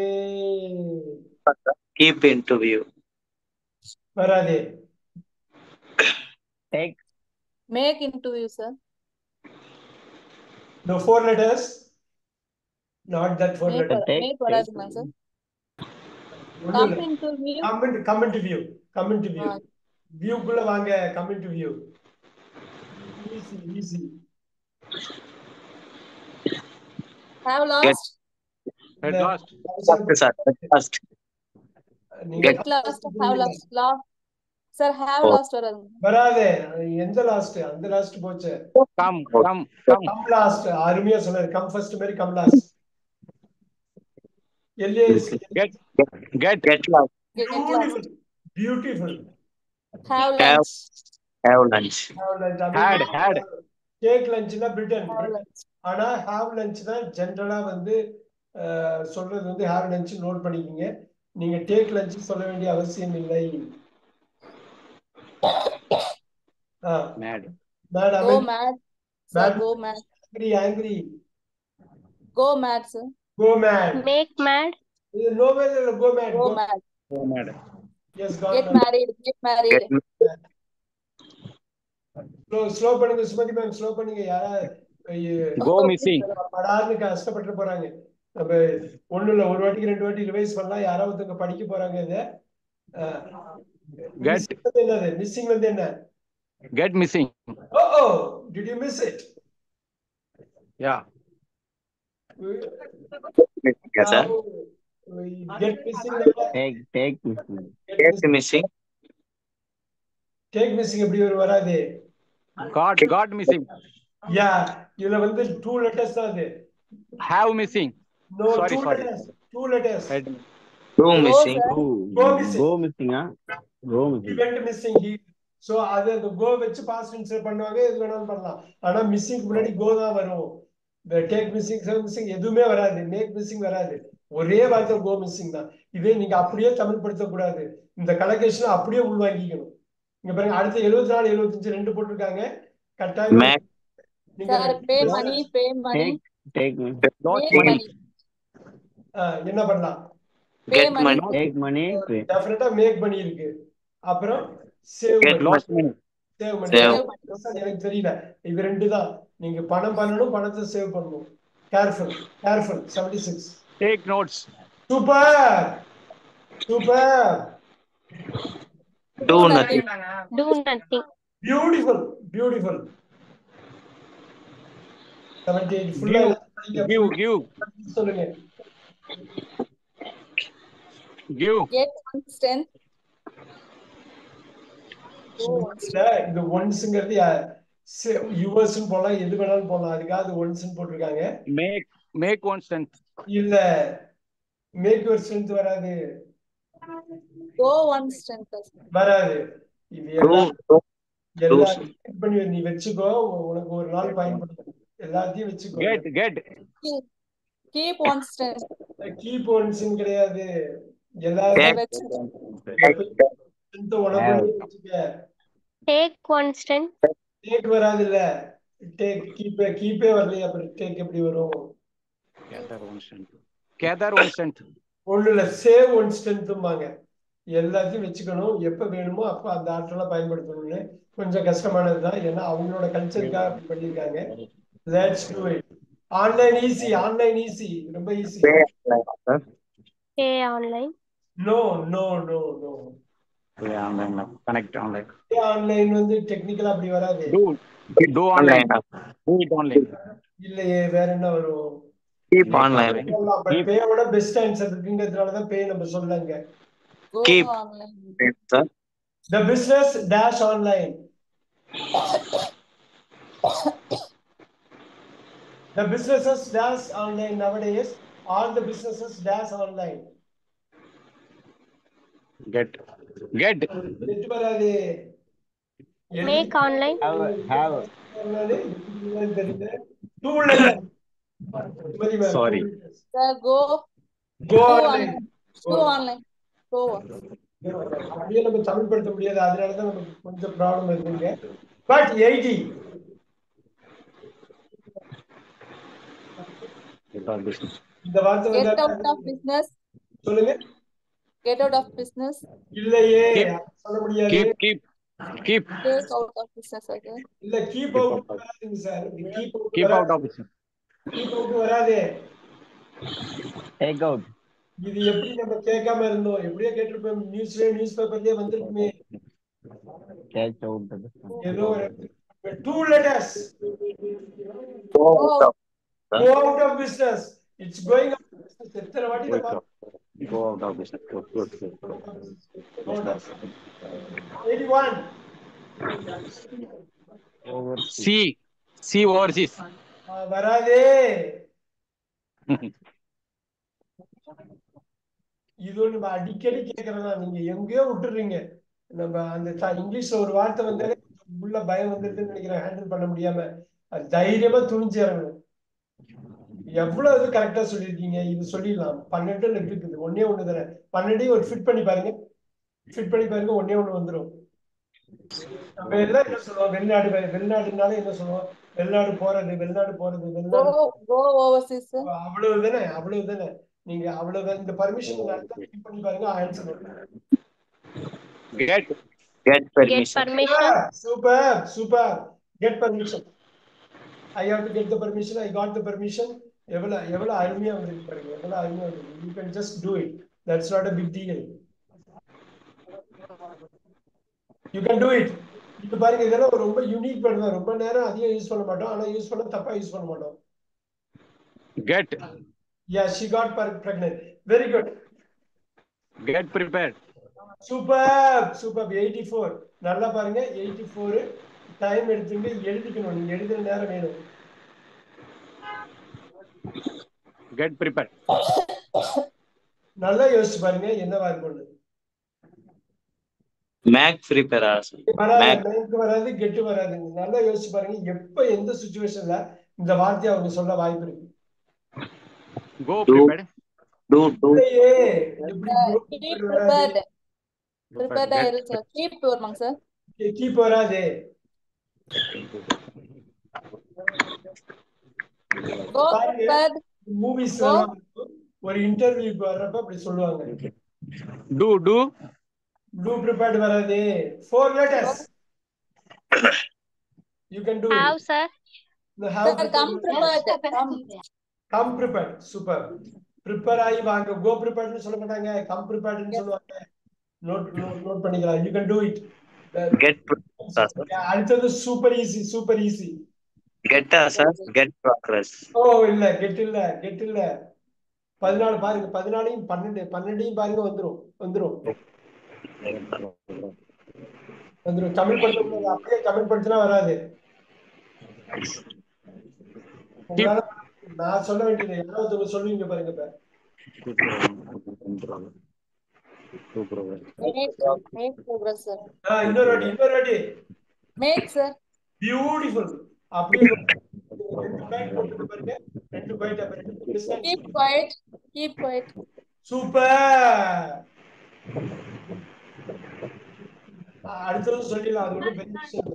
Keep into view. வராதே. Take. Make into view, sir. No, 4 letters. Not that 4 make letters. Make வராதுங்களா சார்? ஒண்ணும் இல்ல. Come into view. Come into view. Come into view. View குள்ள வாங்க. Come into view. Easy, easy. Have lost. Head lost. sir. First. நீங்க Get Get lost. Have lost. Sir, have Oh. lost வராதுங்க. வராதே. எந்த லாஸ்ட்? அந்த last போச்சு. Come. Come last. அருமையா சொன்னாரு. Come first மாதிரி come last. LAS. Get. Get lost. Get Beautiful. lost. Beautiful. Have Have lunch. have lunch. Have lunch. Had. Take lunchனா Britain. Have lunch. ஆனா have lunch தான் ஜெனரலா வந்து சொல்றது வந்து have lunch நோட் பண்ணிக்கங்க. நீங்க take lunch சொல்ல வேண்டிய அவசியம் இல்லை. Mad. Go mad. Sir, go mad. Angry. Go mad, sir. Go mad. Make mad. No way, go mad. Go mad. Go mad. Yes, got Get mad. married. Get married. Slow பண்ணுங்க Sumathi ma'am, slow பண்ணுங்க. யாரா Go missing. படார்னு கஷ்டப்பட்டு போறாங்க. நம்ம ஒண்ணு இல்ல, ஒரு வாட்டிக்கு 2 வாட்டி ரிவைஸ் பண்ணலாம். யாராவது படிக்க போறாங்க இத. என்னது மிஸ்ஸிங் வந்து என்ன? Get missing. Oh, did you miss it? Yeah. Yes, sir. Get missing. Take missing. Get missing. Take missing எப்படி வராது? Got missing. Yeah, இதுல வந்து 2 letters தான் அது. Have missing. No, Sorry. 2 letters. Head. Go missing. Go missing. Go missing. Go missing. He went missing. So அது அந்த go வச்சு past tense பண்ணுவாங்க, எது வேணாலும் பண்ணலாம். ஆனா missing முன்னாடி go தான் வரும். The take missing, have missing எதுவுமே வராது. make missing வராது. ஒரே வார்த்தை go missing தான். இதே நீங்க அப்படியே தமிழ் படுத்த கூடாது. இந்த கலெக்ஷன் அப்படியே உள்வாங்கிக்கணும். இங்க பாருங்க, அடுத்து 74 75 ரெண்டு போட்டுருக்காங்க. கட்டாயம் Sir, pay money. Take money. என்ன பண்ணலாம்? Get money. Take money. டெஃபினட்டா மேக் பண்ணி இருக்கு. அப்புறம் save Get lost money. Save Save. பண்ணி எனக்கு தெரியல. இது ரெண்டு தான். நீங்க பணம் பண்ணனும், பணத்தை சேவ் பண்ணனும். Careful 76. Take notes. Super. Do nothing. Do nothing. Beautiful. 78 ஃபுல்லா Give. சொல்லுங்க. Give. Get one strength. இந்த ஒன்ஸ்ங்கிறது யுவர்ஸ் போலாம், எது வேணாலும் போலாம். அதுக்காக அது ஒன்ஸ் போட்டுருக்காங்க. Make one strength. இல்ல, மேக் யுவர் ஸ்ட்ரென்த் வராது. Go one strength. வராது. இது எல்லாம் பண்ணி நீ வெச்சுக்கோ, உனக்கு ஒரு நாள் பயன்படும். எல்லாத்தையும் வெச்சுக்கோ. Get. Keep one strength. Keep once கிடையாது. எல்லாத்தையும் வெச்சுக்க. Take one strength. டேக் வராது. இல்ல, டேக் கீப்பே வரலையே, அப்புறம் டேக் எப்படி வரும்? Gather one strength. ஒண்ணு இல்ல, சேவ் ஒன் ஸ்ட்ரென்த்ம்பாங்க. எல்லாத்தையும் வச்சுக்கணும், எப்ப வேணுமோ அப்ப அந்த ஆற்றலை பயன்படுத்தணும்னு. கொஞ்சம் கஷ்டமானதுதான், ஏன்னா அவங்களோட கல்ச்சருக்காக அப்படி பண்ணிருக்காங்க. Let's do it. Online easy, ரொம்ப easy. Pay online. No. Connect online. Online வந்து டெக்னிக்கலா அப்படி வராது. Do online. Do it online. இல்லையே, வேற என்ன வரும்? Keep online. பேயோட பெஸ்ட் ஆன்சர் இருக்குங்கிறதுனாலதான் பே நம்ம சொல்லங்க. Go Keep. online. Sir. The business dash online. The businesses dash online nowadays. All the businesses dash online. Get. எட்டு வராது. Make online. Have. Sorry. Sir, go online. online. Go. அப்படியே நம்ம தமிழ் படுத்த முடியாது, அதனாலதான் நமக்கு கொஞ்சம் ப்ராப்ளம் இருக்குங்க. பட் 80. இந்த வார்த்தை Get out of business. சொல்லுங்க. Get out of business. இல்லையே, சொல்ல முடியாது. Keep. Take out of business again. இல்ல, கீப் அவுட் வராதுங்க sir. Keep out of business. Keep out வராது. Take out. இது எப்படி நம்ம கேட்காம இருந்தோம்? எப்படியோ கேட்டிருப்போம். நியூஸ் பேப்பர்லயே வந்திருக்குமே. Catch out. ஏதோ ஒரு 2 letters. Go out of, sir. Go out of business. It's going out of business. எத்தனை வாட்டி Go நம்ம out. Go out of business. Good, good, good. Go out of 81. C overseas. வராதே. இது ஒண்ணு நம்ம அடிக்கடி கேட்கறதா. நீங்க எங்கேயோ விட்டுறீங்க. நம்ம அந்த இங்கிலீஷ்ல ஒரு வார்த்தை வந்தாலே உள்ள பயம் வந்துருதுன்னு நினைக்கிறேன். ஹேண்டில் பண்ண முடியாம அது தைரியமா துணிஞ்சு இறங்கணும். எவ்வளவு இது கரெக்டா சொல்லியிருக்கீங்க. இது சொல்லிடலாம். 12 லெட் இருக்குது. ஒன்னே ஒண்ணு தானே. 12 ஒரு ஃபிட் பண்ணி பாருங்க. ஃபிட் பண்ணி பாருங்க. ஒன்னே ஒண்ணு வந்துடும். நம்ம எல்லாம் என்ன சொல்லுவோம்? வெளிநாடுனால என்ன சொல்லுவோம்? வெளிநாடு போறது வெளிநாடு Go overseas, sir. அவ்வளவுதானே. நீங்க அவ்வளவுதான். இந்த பர்மிஷன் ஃபிட் பண்ணி பாருங்க. ஆன்சர் வரும். Get. Get Get permission. permission. Super. Get permission. I have to get the permission. I got the permission. எவ்வளவு அருமையா வந்திருக்கு பாருங்க. எவ்வளவு அருமையா வந்திருக்கு. You can just do it. That's not a big deal. You can do it. இது பாருங்க, இதெல்லாம் ரொம்ப யூனிக் வேர்ட் தான். ரொம்ப நேரம் அதிகம் யூஸ் பண்ண மாட்டோம். ஆனா யூஸ் பண்ண தப்பா யூஸ் பண்ண மாட்டோம். Get. Yeah, she got pregnant. Very good. Get prepared. Superb. 84. நல்லா பாருங்க. 84 டைம் எடுத்துங்க. எழுதிக்கணும். நீங்க எழுதுற நேரம் வேணும். Get prepared. நல்லா யோசிச்சு பாருங்க. என்னவா இருக்கும்? Mac prepare. வராது. கெட்டு வராது. நல்லா யோசிச்சு பாருங்க. எப்ப எந்த சிச்சுவேஷன்ல இந்த வார்த்தையை அவங்க சொல்ல வாய்ப்பு இருக்கு? Go prepared. Do. Keep prepared. Prepared ஆயிரும் sir. Keep வருமாங்க sir. Keep வராது. Go prepared. மூவிஸ் ஒரு இன்டர்வியூக்கு வர்றப்ப அப்படி சொல்லுவாங்க. Do prepared வராது. 4 letters. You can do Have, it. sir. Have Sir, come prepared. Come prepared. Super. Prepare ஆகி வாங்க. Go prepared னு சொல்ல மாட்டாங்க. Come prepared னு சொல்லுவாங்க. நோட் பண்ணிக்கலாம். You can do it. Get prepared, sir. அடுத்தது super easy. Get, sir. Get progress. இல்ல கெட் இல்ல. 14 பாருங்க. 14 12 பாருங்க. வந்துரும். தமிழ் படுத்த அப்படியே தமிழ் படுத்தினா வராது. நான் சொல்ல வேண்டியது யாராவது சொல்லுவீங்க பாருங்க. Make progress, sir. இன்னொரு வாட்டி. Make, sir. பியூட்டிஃபுல். அப்படியே 2 பாயிண்ட் போட்டு பாருங்க. 2 பாயிண்ட் அப்புறம் Keep quiet. சூப்பர். அடுத்தது சொல்லிடலாம். அது ஒன்றும் பெரிய விஷயம்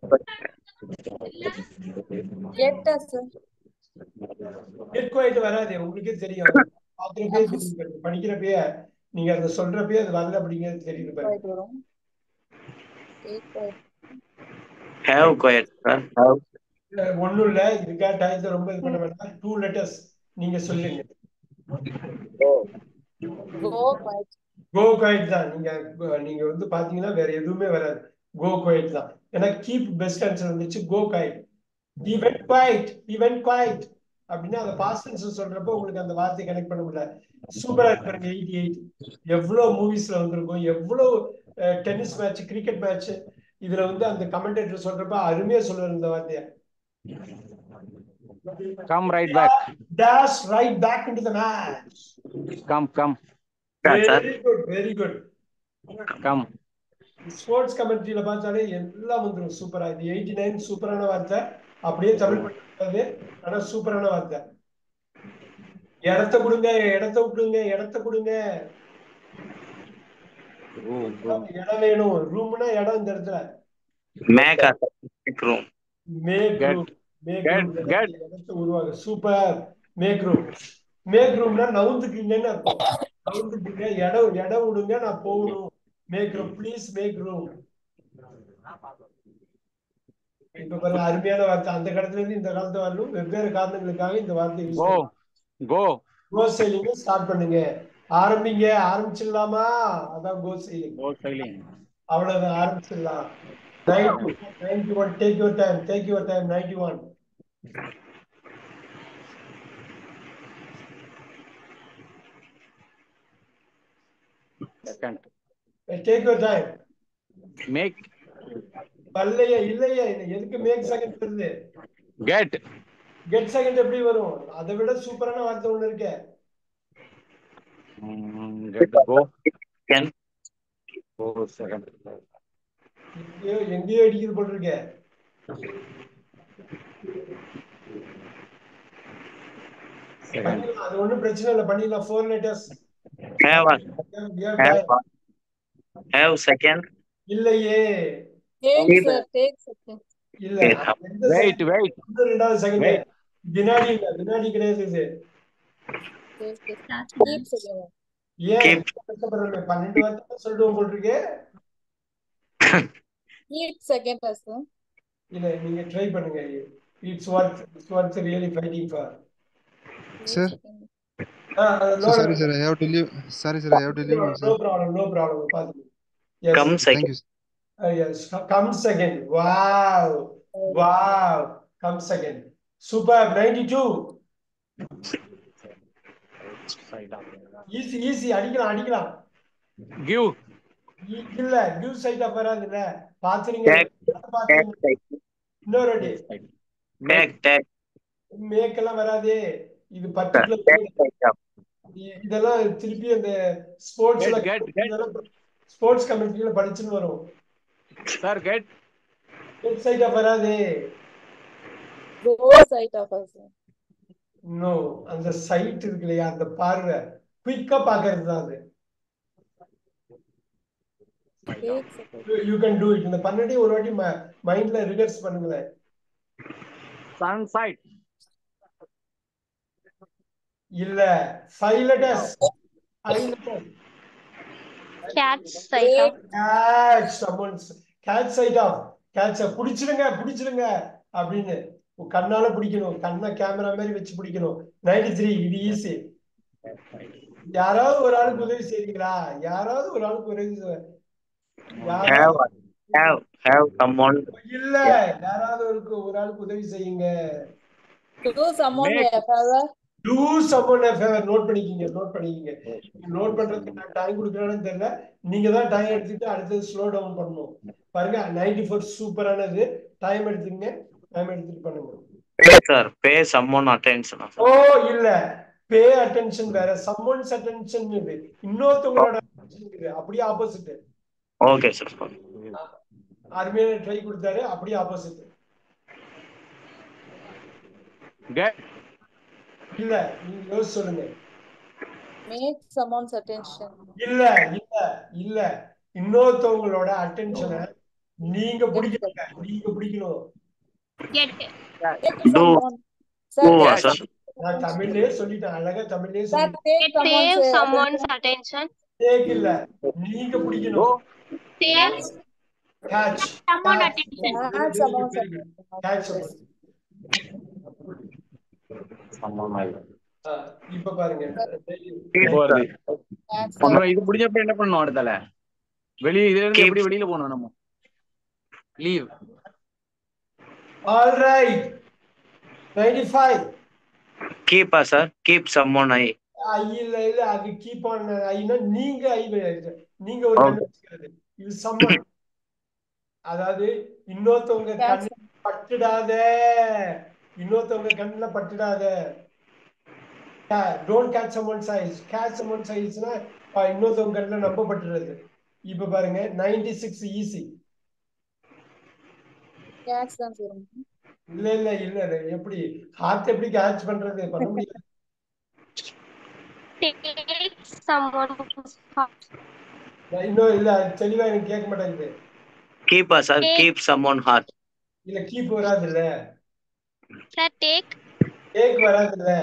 இல்லை. Get us, sir. Get quiet வராது. உங்களுக்கே தெரியும். படிக்கிறப்பயே நீங்க அதை சொல்றப்பயே அது வரல அப்படிங்கிறது தெரியுது பாருங்க. Have quiet, sir. Have. ஒண்ணும் இல்ல. இதுக்கா டயத்தை ரொம்ப இது பண்ண வேண்டாம். 2 letters நீங்க சொல்லுங்க. Go quiet தான். நீங்க வந்து பாத்தீங்கன்னா வேற எதுவுமே வராது. Go quiet தான். ஏன்னா keep பெஸ்ட் ஆன்சர் வந்துச்சு. Go quiet. He went quiet அப்படின்னா அந்த பாஸ்ட் டென்ஸ் சொல்றப்ப உங்களுக்கு அந்த வார்த்தையை கனெக்ட் பண்ண முடியல. சூப்பரா இருக்கு. 88 எவ்வளவு மூவிஸ்ல வந்திருக்கும். எவ்வளவு டென்னிஸ் மேட்ச், கிரிக்கெட் மேட்ச். இதுல வந்து அந்த கமெண்டேட்டர் சொல்றப்ப அருமையா சொல்றாரு இந்த வார்த்தையை. Come right back. Dash right back into the match. Come. Very good. Come. Sports கமெண்ட்ரியில பார்த்தாலே எல்லாம் வந்துடும். சூப்பரா. இது 89 சூப்பரான வார்த்தை. அப்படியே தமிழ் பண்ணது. ஆனா சூப்பரான வார்த்தை. இடத்த கொடுங்க. இடம் வேணும். ரூம்னா இடம். இந்த இடத்துல Make room. இடத்தை உருவாங்க. சூப்பர். மேக் ரூம்னா நவுந்துக்குங்கன்னு அர்த்தம். நவுந்துக்குங்க. இடம் விடுங்க. நான் போகணும். Make room. Please make room. இப்ப பாருங்க அருமையான வார்த்தை. அந்த காலத்துல இருந்து இந்த காலத்து வரலும் வெவ்வேறு காரணங்களுக்காக இந்த வார்த்தை யூஸ் Go. பண்ணுங்க. Go. கோ சைலிங் ஸ்டார்ட் பண்ணுங்க. ஆரம்பிங்க. ஆரம்பிச்சிடலாமா? அதான் கோ சைலிங். Go sailing. அவ்வளவுதான், ஆரம்பிச்சிடலாம். 91 take your time. 91. Second. Take your time. Make. பல்லையே இல்லையே, எதுக்கு மேக் செகண்ட் வருது? Get. கெட் செகண்ட் எப்படி வரும்? அதை விட சூப்பரான வார்த்தை ஒண்ணு இருக்கு. Get. Go. Can. Go second. எங்கேயோ அடிக்கிறது போட்டிருக்க. Second. அது ஒண்ணும் பிரச்சனை இல்லை, பண்ணிடலாம். 4 letters. Have second. இல்லையே, Take sir, take second. இல்ல. Wait. ரெண்டாவது செகண்ட். Wait. வினாடி இல்ல, வினாடி கிடையாது இது. Keep second. ஏன் கஷ்டப்படுறீங்க? 12 வார்த்தை சொல்லிட்டு போட்டிருக்கே. Keep second sir. இல்ல, நீங்க ட்ரை பண்ணுங்க. It's what really fighting for. Sir. Sorry sir, I have to leave. Sorry sir, I have to leave. No problem. பாத்து. Yes. Come Thank second. you. Yes, come second. Wow. Come second. Super. 92. Easy. அடிக்கலாம். Give. இல்ல, give side of வராது இல்ல. பாத்துறீங்க. இன்னொரு வாட்டி. Take. Make எல்லாம் வராதே. இது பர்టిక్యులர். இதெல்லாம் திருப்பி அந்த ஸ்போர்ட்ஸ்ல ஸ்போர்ட்ஸ் கமிட்டில படிச்சுன்னு வரும். Sir, get. வெப்சைட் வராதே. Go side of us. No, அந்த சைட் இருக்கு இல்லையா, அந்த பார்வை குயிக்கா பாக்குறது தான் அது. Take second. You can do it. இந்த 12 ஒரு வாட்டி மைண்ட்ல ரிவர்ஸ் பண்ணுங்களேன். Sunset. இல்ல, 5 letters. Catch sight of. Catch sight of. பிடிச்சிடுங்க அப்படின்னு கண்ணால பிடிக்கணும். கண்ணை கேமரா மாதிரி வச்சு பிடிக்கணும். 93. இது ஈஸி. யாராவது ஒரு ஆளுக்கு உதவி செய்றீங்களா? Have someone. இல்ல, யாராவது ஒரு ஆளுக்கு உதவி செய்யுங்க. Do someone a favor. Do someone a favor. Note பண்ணிக்கிங்க. நோட் பண்றதுக்கு நான் டைம் கொடுக்கறேன்னு தெரியல. நீங்க தான் டைம் எடுத்துட்டு அடுத்தது ஸ்லோ டவுன் பண்ணணும். பாருங்க, 94 சூப்பரானது. டைம் எடுத்துங்க. பண்ணுங்க. Pay sir. Pay someone attention. ஓ இல்ல, பே அட்டென்ஷன் வேற, someone's attention இது. இன்னொருத்தவங்களோட attention இது. அப்படியே ஆப்போசிட். Okay sir. அருமையான ட்ரை கொடுத்தாரு. அப்படியே ஆப்போசிட். Get. இல்ல, நீங்க யோசிச்சு சொல்லுங்க. Make someone's attention. இல்ல. இன்னொருத்தவங்களோட அட்டென்ஷனை நீங்க பிடிக்கணும். Get. Get someone. Sir, Sir. நான் தமிழ்லயே சொல்லிட்டேன். அழகா தமிழ்லயே sir, சொல்லிட்டேன். take Save someone's someone's attention. Take இல்ல, நீங்க பிடிக்கணும். Save catch. someone attention. Catch someone's catch. இப்ப பாருங்க. இது முடிஞ்சப்ப என்ன பண்ணணும்? அடுத்தால இதுல இருந்து எப்படி வெளியில போகணும்? நம்ம leave. All right. 95. Keep sir. Keep someone eye. இல்ல, அது கீப் ஆன் ஐனா நீங்க நீங்க ஒரு வச்சுக்கிறது. இது someone. அதாவது இன்னொருத்தவங்க கண்ணுல பட்டுடாத. Don't catch someone's eyes. Catch someone's eyes னா இன்னொருத்தவங்க கண்ணுல நம்ப பட்டுறது. இப்ப பாருங்க, 96 ஈஸி. catch தான் sir. இல்ல, எப்படி ஹார்ட் எப்படி கேட்ச் பண்றது? பண்ண முடியல. Take someone's heart. இன்னும் இல்ல, தெளிவா எனக்கு கேட்க மாட்டேங்குது. Keep sir. Keep someone heart. இல்ல, கீப் வராது இல்ல. Sir, take. டேக் வராது இல்ல.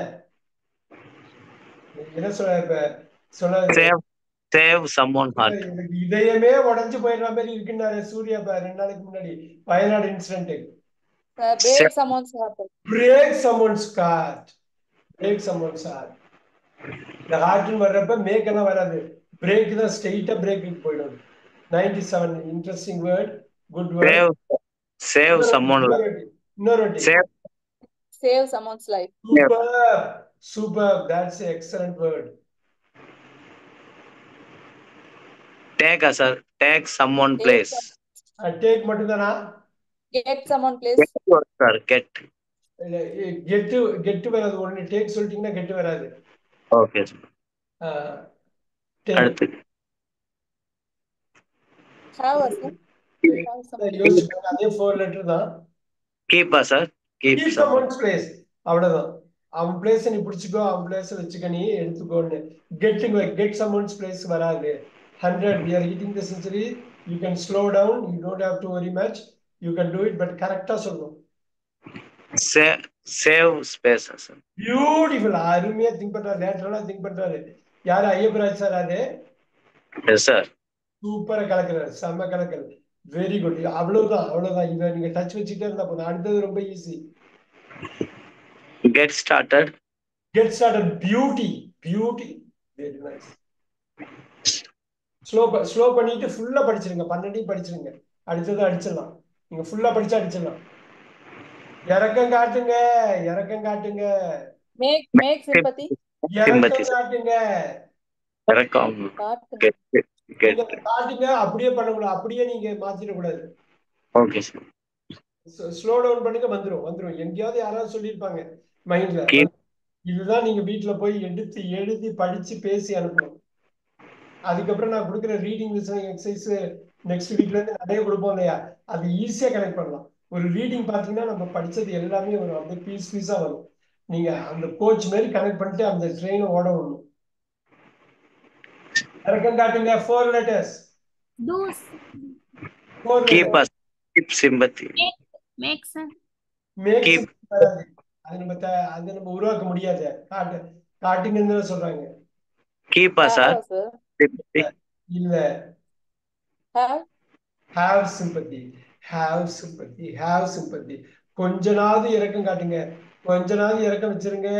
என்ன சொன்னாரு? Save someone heart. இதயமே உடைஞ்சு போயிடுற மாதிரி இருக்குன்னாரு சூர்யா 2 நாளைக்கு முன்னாடி Wayanad incident. break someone's heart. break someone's heart. break someone's heart. இந்த ஹார்ட்னு வர்றப்ப மேக் எல்லாம் வராது, பிரேக் தான், ஸ்ட்ரெயிட்டா பிரேக்கு போயிடும். 97 interesting word, good word. save someone இன்னொரு வாட்டி. Save someone's life. Super, that's an excellent word. take someone place. Take மட்டும்தானா? Get someone place. Get get வராது, ஒன்னு டேக் சொல்லிட்டீங்கன்னா கெட் வராது. ஓகே அடுத்து Have us. Have someone. யோசிப்பாங்க, அதே 4 லெட்டர் தான். keep sir keep someone's place, அவ்வளவுதான். அவன் பிளேஸ் நீ பிடிச்சிக்கோ, அவன் பிளேஸ் வச்சுக்க, நீ எடுத்துக்கோன்னு. get someone's place வராது. 100, we are hitting the century. You can slow down, you don't have to worry much, you can do it, but கரெக்டா சொல்லணும். save space sir. பியூட்டிஃபுல், அருமையா திங்க் பண்றாரு, லேட்டரலா திங்க் பண்றாரு. யாரு? ஐயப்பராஜ் சார். அது எஸ் சார். சூப்பரா கலக்குறாரு, செம்ம கலக்கல், வெரி குட். அவ்வளவுதான். இத நீங்க டச் வச்சுட்டே இருந்தா போதும். அடுத்தது ரொம்ப easy. get started. beauty, very nice. Slow பண்ணிட்டு ஃபுல்லா படிச்சிருங்க, 12 படிச்சிருங்க. அடுத்தது அடிச்சிடலாம், நீங்க ஃபுல்லா படிச்சா அடிச்சிடலாம். இறக்கம் காட்டுங்க. Make sympathy. இறக்கம் காட்டுங்க. காட்டுங்க. அப்படியே பண்ணக்கூடாது, அப்படியே நீங்க மாத்திடக்கூடாது. Okay sir. ஸ்லோ டவுன் பண்ணுங்க, வந்துரும். எங்கேயாவது யாராவது சொல்லியிருப்பாங்க மைண்ட்ல. இதுதான் நீங்க வீட்டுல போய் எடுத்து எழுதி படிச்சு பேசி அனுப்பணும். அதுக்கப்புறம் நான் கொடுக்குற ரீடிங் லிசனிங் எக்ஸசைஸ் நெக்ஸ்ட் வீக்ல இருந்து நிறைய கொடுப்போம் இல்லையா, அது ஈஸியா கனெக்ட் பண்ணலாம். ஒரு ரீடிங் பாத்தீங்கன்னா நம்ம படிச்சது எல்லாமே வரும், அப்படியே பீஸா வரும். நீங்க அந்த கோச் மாதிரி கனெக்ட் பண்ணிட்டு அந்த ட்ரெயினை ஓட விடணும். இறக்கம் காட்டுங்க. 4 letters. keep sympathy. Make அது நம்ம உருவாக்க முடியாது. காட்டுங்கன்னு சொல்றாங்க. keep sir. இல்ல, have sympathy. கொஞ்ச நாள் இறக்கம் காட்டுங்க, கொஞ்ச நாள் இறக்கம் வச்சிருங்க.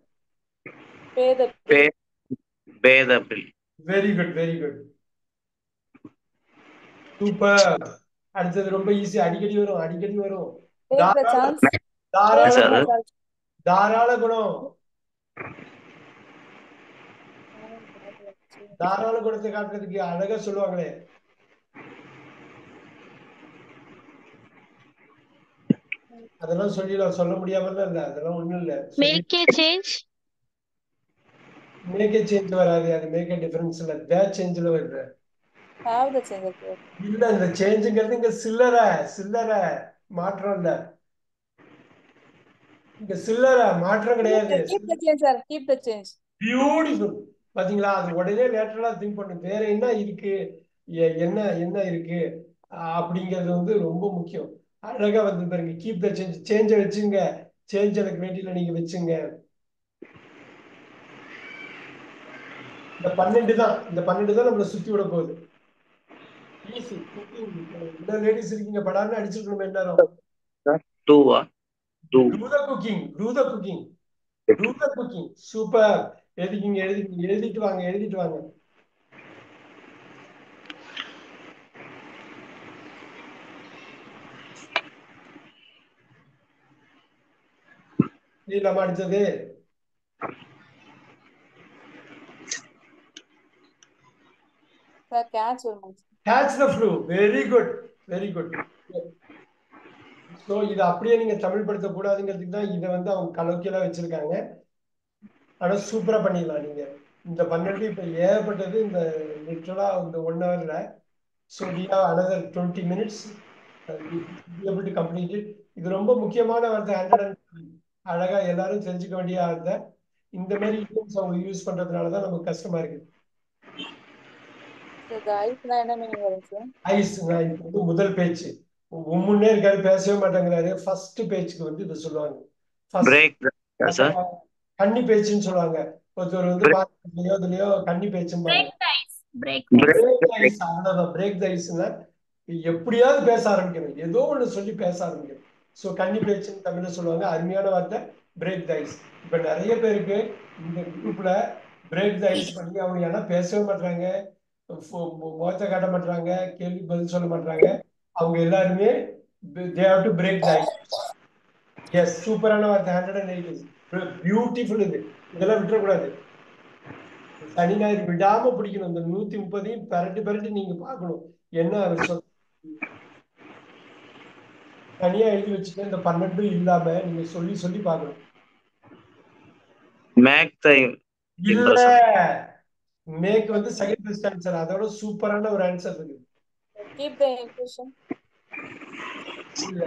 pay the bill. Very good, super. அடுத்தது ரொம்ப ஈஸி, அடிக்கடி வரும். தாராள குணம். தாராள குணத்தை காட்டுறதுக்கு அழகா சொல்லுவாங்களே. அதெல்லாம் சொல்ல முடியாம இல்ல, அதெல்லாம் ஒண்ணும் இல்ல. Make a change. Make a change வராது, அது மேக் a difference இல்ல, that changeல வருது. Have the change. இல்ல, இந்த சேஞ்சுங்கிறது இங்க சில்லறை மாற்றம் இல்ல. இங்க சில்லறை மாற்றம் கிடையாது. Keep the change, sir. Keep the change. Beautiful. பாத்தீங்களா, அது உடனே லேட்டரலா திங்க் பண்ணு, வேற என்ன இருக்கு, என்ன இருக்கு அப்படிங்கிறது வந்து ரொம்ப முக்கியம். அழகா வந்து பாருங்க, கீப் த சேஞ்ச வச்சுங்க. சேஞ்ச் எனக்கு வேண்டியில நீங்க வச்சுங்க. இந்த 12 தான் நம்மளை சுத்தி விட போகுது. ஈஸி. லேடிஸ் இருக்கீங்க, படான்னு அடிச்சிருக்கணும் எல்லாரும். do the cooking. சூப்பர். எழுதிட்டு வாங்க. நம்ம அடுத்தது catch the flu. very good. So இது அப்படியே நீங்க தமிழ் படுத்த கூடாதுங்கிறதுக்கு தான் இதை வந்து அவங்க கலோக்கியலா வச்சிருக்காங்க. ஆனா சூப்பரா பண்ணிடலாம் நீங்க. இந்த 12 இப்ப ஏகப்பட்டது இந்த லிட்டரலா இந்த 1 hourல. so we have another 20 minutes be able to complete it. இது ரொம்ப முக்கியமான வார்த்தை. 100 அழகா எல்லாரும் தெரிஞ்சுக்க வேண்டிய வார்த்தை. இந்த மாதிரி idioms அவங்க யூஸ் பண்றதுனால தான் நமக்கு கஷ்டமா இருக்கு. முதல் பேச்சு முன்னே இருக்காரு, பேசவே மாட்டேங்கிறாரு. ஃபர்ஸ்ட் பேச்சுக்கு வந்து இதை சொல்லுவாங்க, கன்னி பேச்சுன்னு சொல்லுவாங்க. ஒருத்தர் வந்து இதுலயோ கன்னி பேச்சுன்னு பிரேக் த ஐஸ்னா எப்படியாவது பேச ஆரம்பிக்கணும், ஏதோ ஒண்ணு சொல்லி பேச ஆரம்பிக்கணும். ஸோ கன்னி பேச்சுன்னு தமிழ்ல சொல்லுவாங்க. அருமையான வார்த்தை பிரேக் த ஐஸ். இப்ப நிறைய பேருக்கு இந்த குரூப்ல பிரேக் த ஐஸ் பண்ணி அவங்க ஏன்னா பேசவே மாட்டாங்க, முகத்தை காட்ட மாட்டாங்க, கேள்வி பதில் சொல்ல மாட்டாங்க. அவங்க எல்லாருமே they have to break the ice. Yes, சூப்பரான வார்த்தை 108. பியூட்டிஃபுல். இதெல்லாம் விட்டுறக்கூடாது. சனி ஞாயிறு விடாம பிடிக்கணும். இந்த 130 பரட்டி பரட்டி நீங்க பார்க்கணும் என்ன அவர் சொல். தனியா எழுதி வச்சுட்டு இந்த 12 இல்லாம நீங்க சொல்லி சொல்லி பார்க்கணும். மேக் த இல்ல, மேக் வந்து செகண்ட் பெஸ்ட் ஆன்சர். அதோட சூப்பரான ஒரு ஆன்சர் இருக்கு. Keep the impression. இல்ல,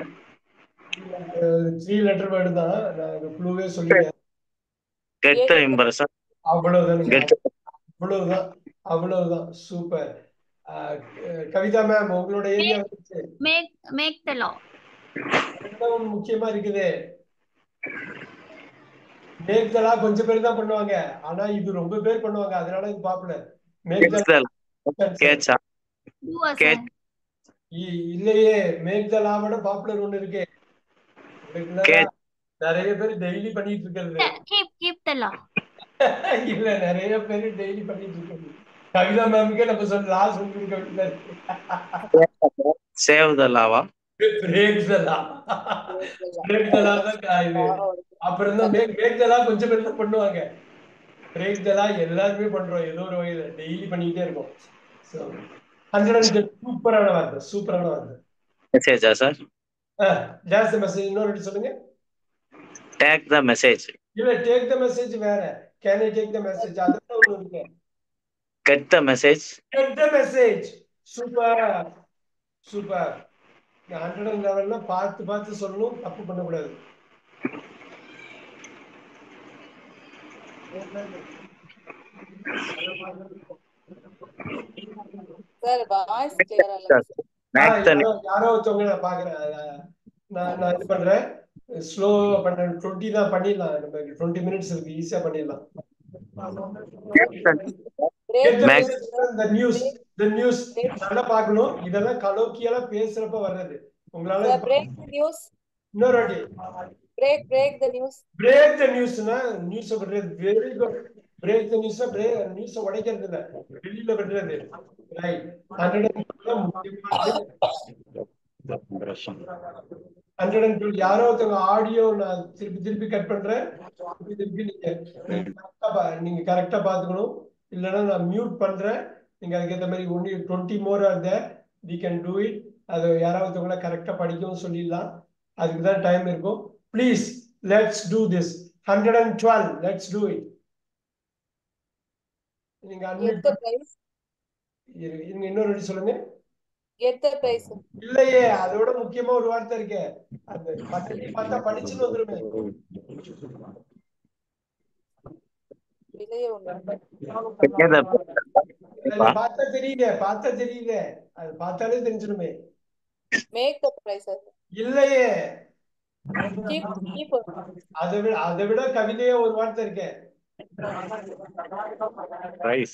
3 லெட்டர் வேர்டு தான். நான் க்ளூவே சொல்லிட்டேன். Get the impression. அவ்வளவுதானுங்க. கெட் அவ்வளவுதான், அவ்வளவுதான். சூப்பர். கவிதா மேம், உங்களோட ஏரியா வந்துச்சு. Make the law. முக்கியமா இருக்குது. மேக் த லா கொஞ்சம் பேர் தான் பண்ணுவாங்க, ஆனா இது ரொம்ப பேர் பண்ணுவாங்க, அதனால இது பாப்புலர். மேக் த கேட்சா Do a கேட் இல்லையே, மேக் த லா விட பாப்புலர் ஒண்ணு இருக்கு. கேட் நிறைய பேர் டெய்லி பண்ணிட்டு இருக்கிறது. keep the law. இல்ல, நிறைய பேர் டெய்லி பண்ணிட்டு இருக்காங்க. கவிதா மேமுக்கே நம்ம சொல்ல லா சொல்லிருக்க வேண்டியது. சேவ் த லாவா? Break the law. Break the law தான் இது. அப்புறம் தான் மேக் த லா கொஞ்சம் பேர் தான் பண்ணுவாங்க. பிரேக் த லா எல்லாருமே பண்றோம், ஏதோ ஒரு வகையில டெய்லி பண்ணிக்கிட்டே இருக்கோம். சோ 110 சூப்பரான வார்த்தை, சூப்பரான வார்த்தை. மெசேஜா சார்? டேஷ் தி மெசேஜ் இன்னொரு சொல்லுங்க. Take the message. இல்ல, டேக் த மெசேஜ் வேற. Can I take the message அதுதான் ஒண்ணு இருக்கு. Get the message. Get the message. Super, super. 111 பார்த்து பார்த்து சொல்லணும், தப்பு பண்ணக்கூடாது. சார் வாய்ஸ் கிளியரா இல்ல. மேக் த யாரோ ஒருத்தவங்க நான் பாக்குறேன். நான் இது பண்றேன், ஸ்லோ பண்றேன். 20 தான் பண்ணிடலாம். நம்ம 20 மினிட்ஸ் இருக்கு, ஈஸியா பண்ணிடலாம். The news நல்லா பார்க்கணும். இதெல்லாம் கலோக்கியலா பேசுறப்ப வர்றது. உங்களால break the news. இன்னொரு வாட்டி break the news. Break the நியூஸ்னா நியூஸ் பண்றது. Very good. Break the news news உடைக்கிறது இல்ல, வெளியில பண்றது. ரைட். 112 யாரோ ஒருத்தவங்க ஆடியோ நான் திருப்பி திருப்பி கட் பண்றேன். திருப்பி நீங்க கரெக்டா பாத்துக்கணும். இல்லைன்னா நான் மியூட் பண்றேன். நீங்க அதுக்கேற்ற மாதிரி only 20 more are there. We can do it. அது யாராவது கரெக்டா படிக்கவும் சொல்லிடலாம். அதுக்கு தான் டைம் இருக்கும். Please let's do this. 112 let's do it. நீங்க Get the prize. இன்னொரு வாட்டி சொல்லுங்க. Get the prize. இல்லையே, அதோட முக்கியமா ஒரு வார்த்தை இருக்கு. அந்த பட்டனை பார்த்தா படிச்சுன்னு வந்துருமே. இல்லையே ஒண்ணு. பார்த்தா தெரியுதே, பார்த்தா தெரியுதே, அது பார்த்தாலே தெரிஞ்சிருமே. Make the prize. இல்லையே, keep. அதை விட கவிதையே ஒரு வார்த்தை இருக்கு. பிரைஸ்.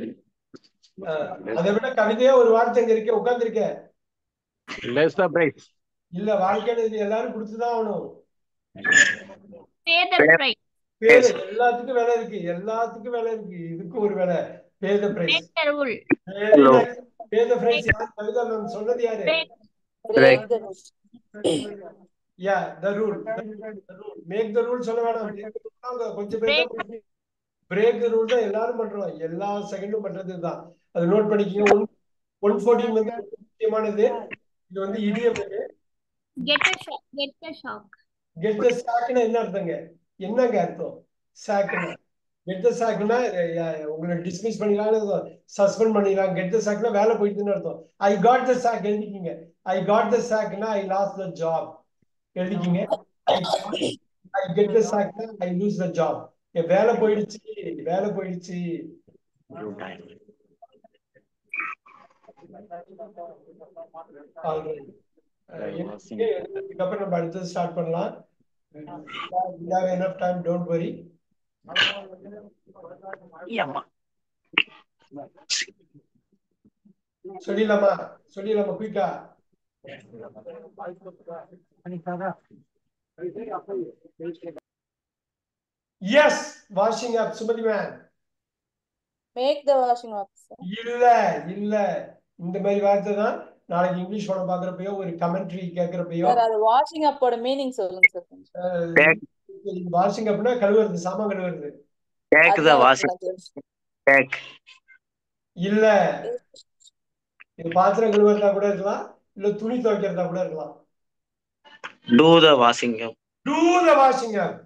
அதை விட கவிதையே ஒரு வார்த்தை இங்க இருக்கு, உட்கார்ந்து இருக்க. Less the price. இல்ல, வாழ்க்கையில இது எல்லாரும் கொடுத்துதான் ஆகணும். Pay the price. பேரு எல்லாத்துக்கும் வேலை இருக்கு, எல்லாத்துக்கும் வேலை இருக்கு. இதுக்கு ஒரு வேலை. Pay the price. Break the rule. Pay the price. Kavitha ma'am சொன்னது யாரு? break the news. Yeah, the rule. Make the rule சொல்ல வேணாம். கொஞ்சம் பேர் பிரேக் த ரூல் தான் எல்லாரும் பண்றோம். எல்லா செகண்டும் பண்றதுதான். அது நோட் பண்ணிக்கீங்க. 114 வந்து முக்கியமானது. இது வந்து idiom. Get a shock. Get a shock. Get the சாக்னா என்ன அர்த்தங்க? என்னங்க அர்த்தம் சாக்னா? கெட் த சாக்னா உங்களை டிஸ்மிஸ் பண்ணிடலாம், சஸ்பெண்ட் பண்ணிடலாம். கெட் த சாக்னா வேலை போயிட்டுன்னு அர்த்தம். ஐ காட் த சாக் எழுதிக்கிங்க. ஐ காட் த சாக்னா ஐ லாஸ்ட் த ஜாப் எழுதிக்கிங்க. ஐ கெட் த சாக்னா ஐ லூஸ் த ஜாப். வேலை போயிடுச்சு, வேலை போயிடுச்சு. இதுக்கப்புறம் நம்ம அடுத்தது ஸ்டார்ட் பண்ணலாம். We have enough time, don't worry. சொல்லிடலாமா குயிக்கா? Yes washing up Sumathi ma'am. Make the washing up sir. இல்ல இல்ல இந்த மாதிரி வார்த்தை தான் நாளைக்கு இங்கிலீஷ் படம் பாக்குறப்பயோ ஒரு கமெண்ட்ரி கேட்கறப்பயோ சார் அது வாஷிங் அப்போட மீனிங் சொல்லுங்க சார் கொஞ்சம். வாஷிங் அப்னா கழுவுறது, சாமான் கழுவுறது. டேக் த அதுதான் வாஷிங் எனக்கு தெரியும். டேக் இல்ல இது பாத்திரம் கழுவுறதா கூட இருக்கலாம், இல்ல துணி துவைக்கிறதா கூட இருக்கலாம். Do the washing do the washing up.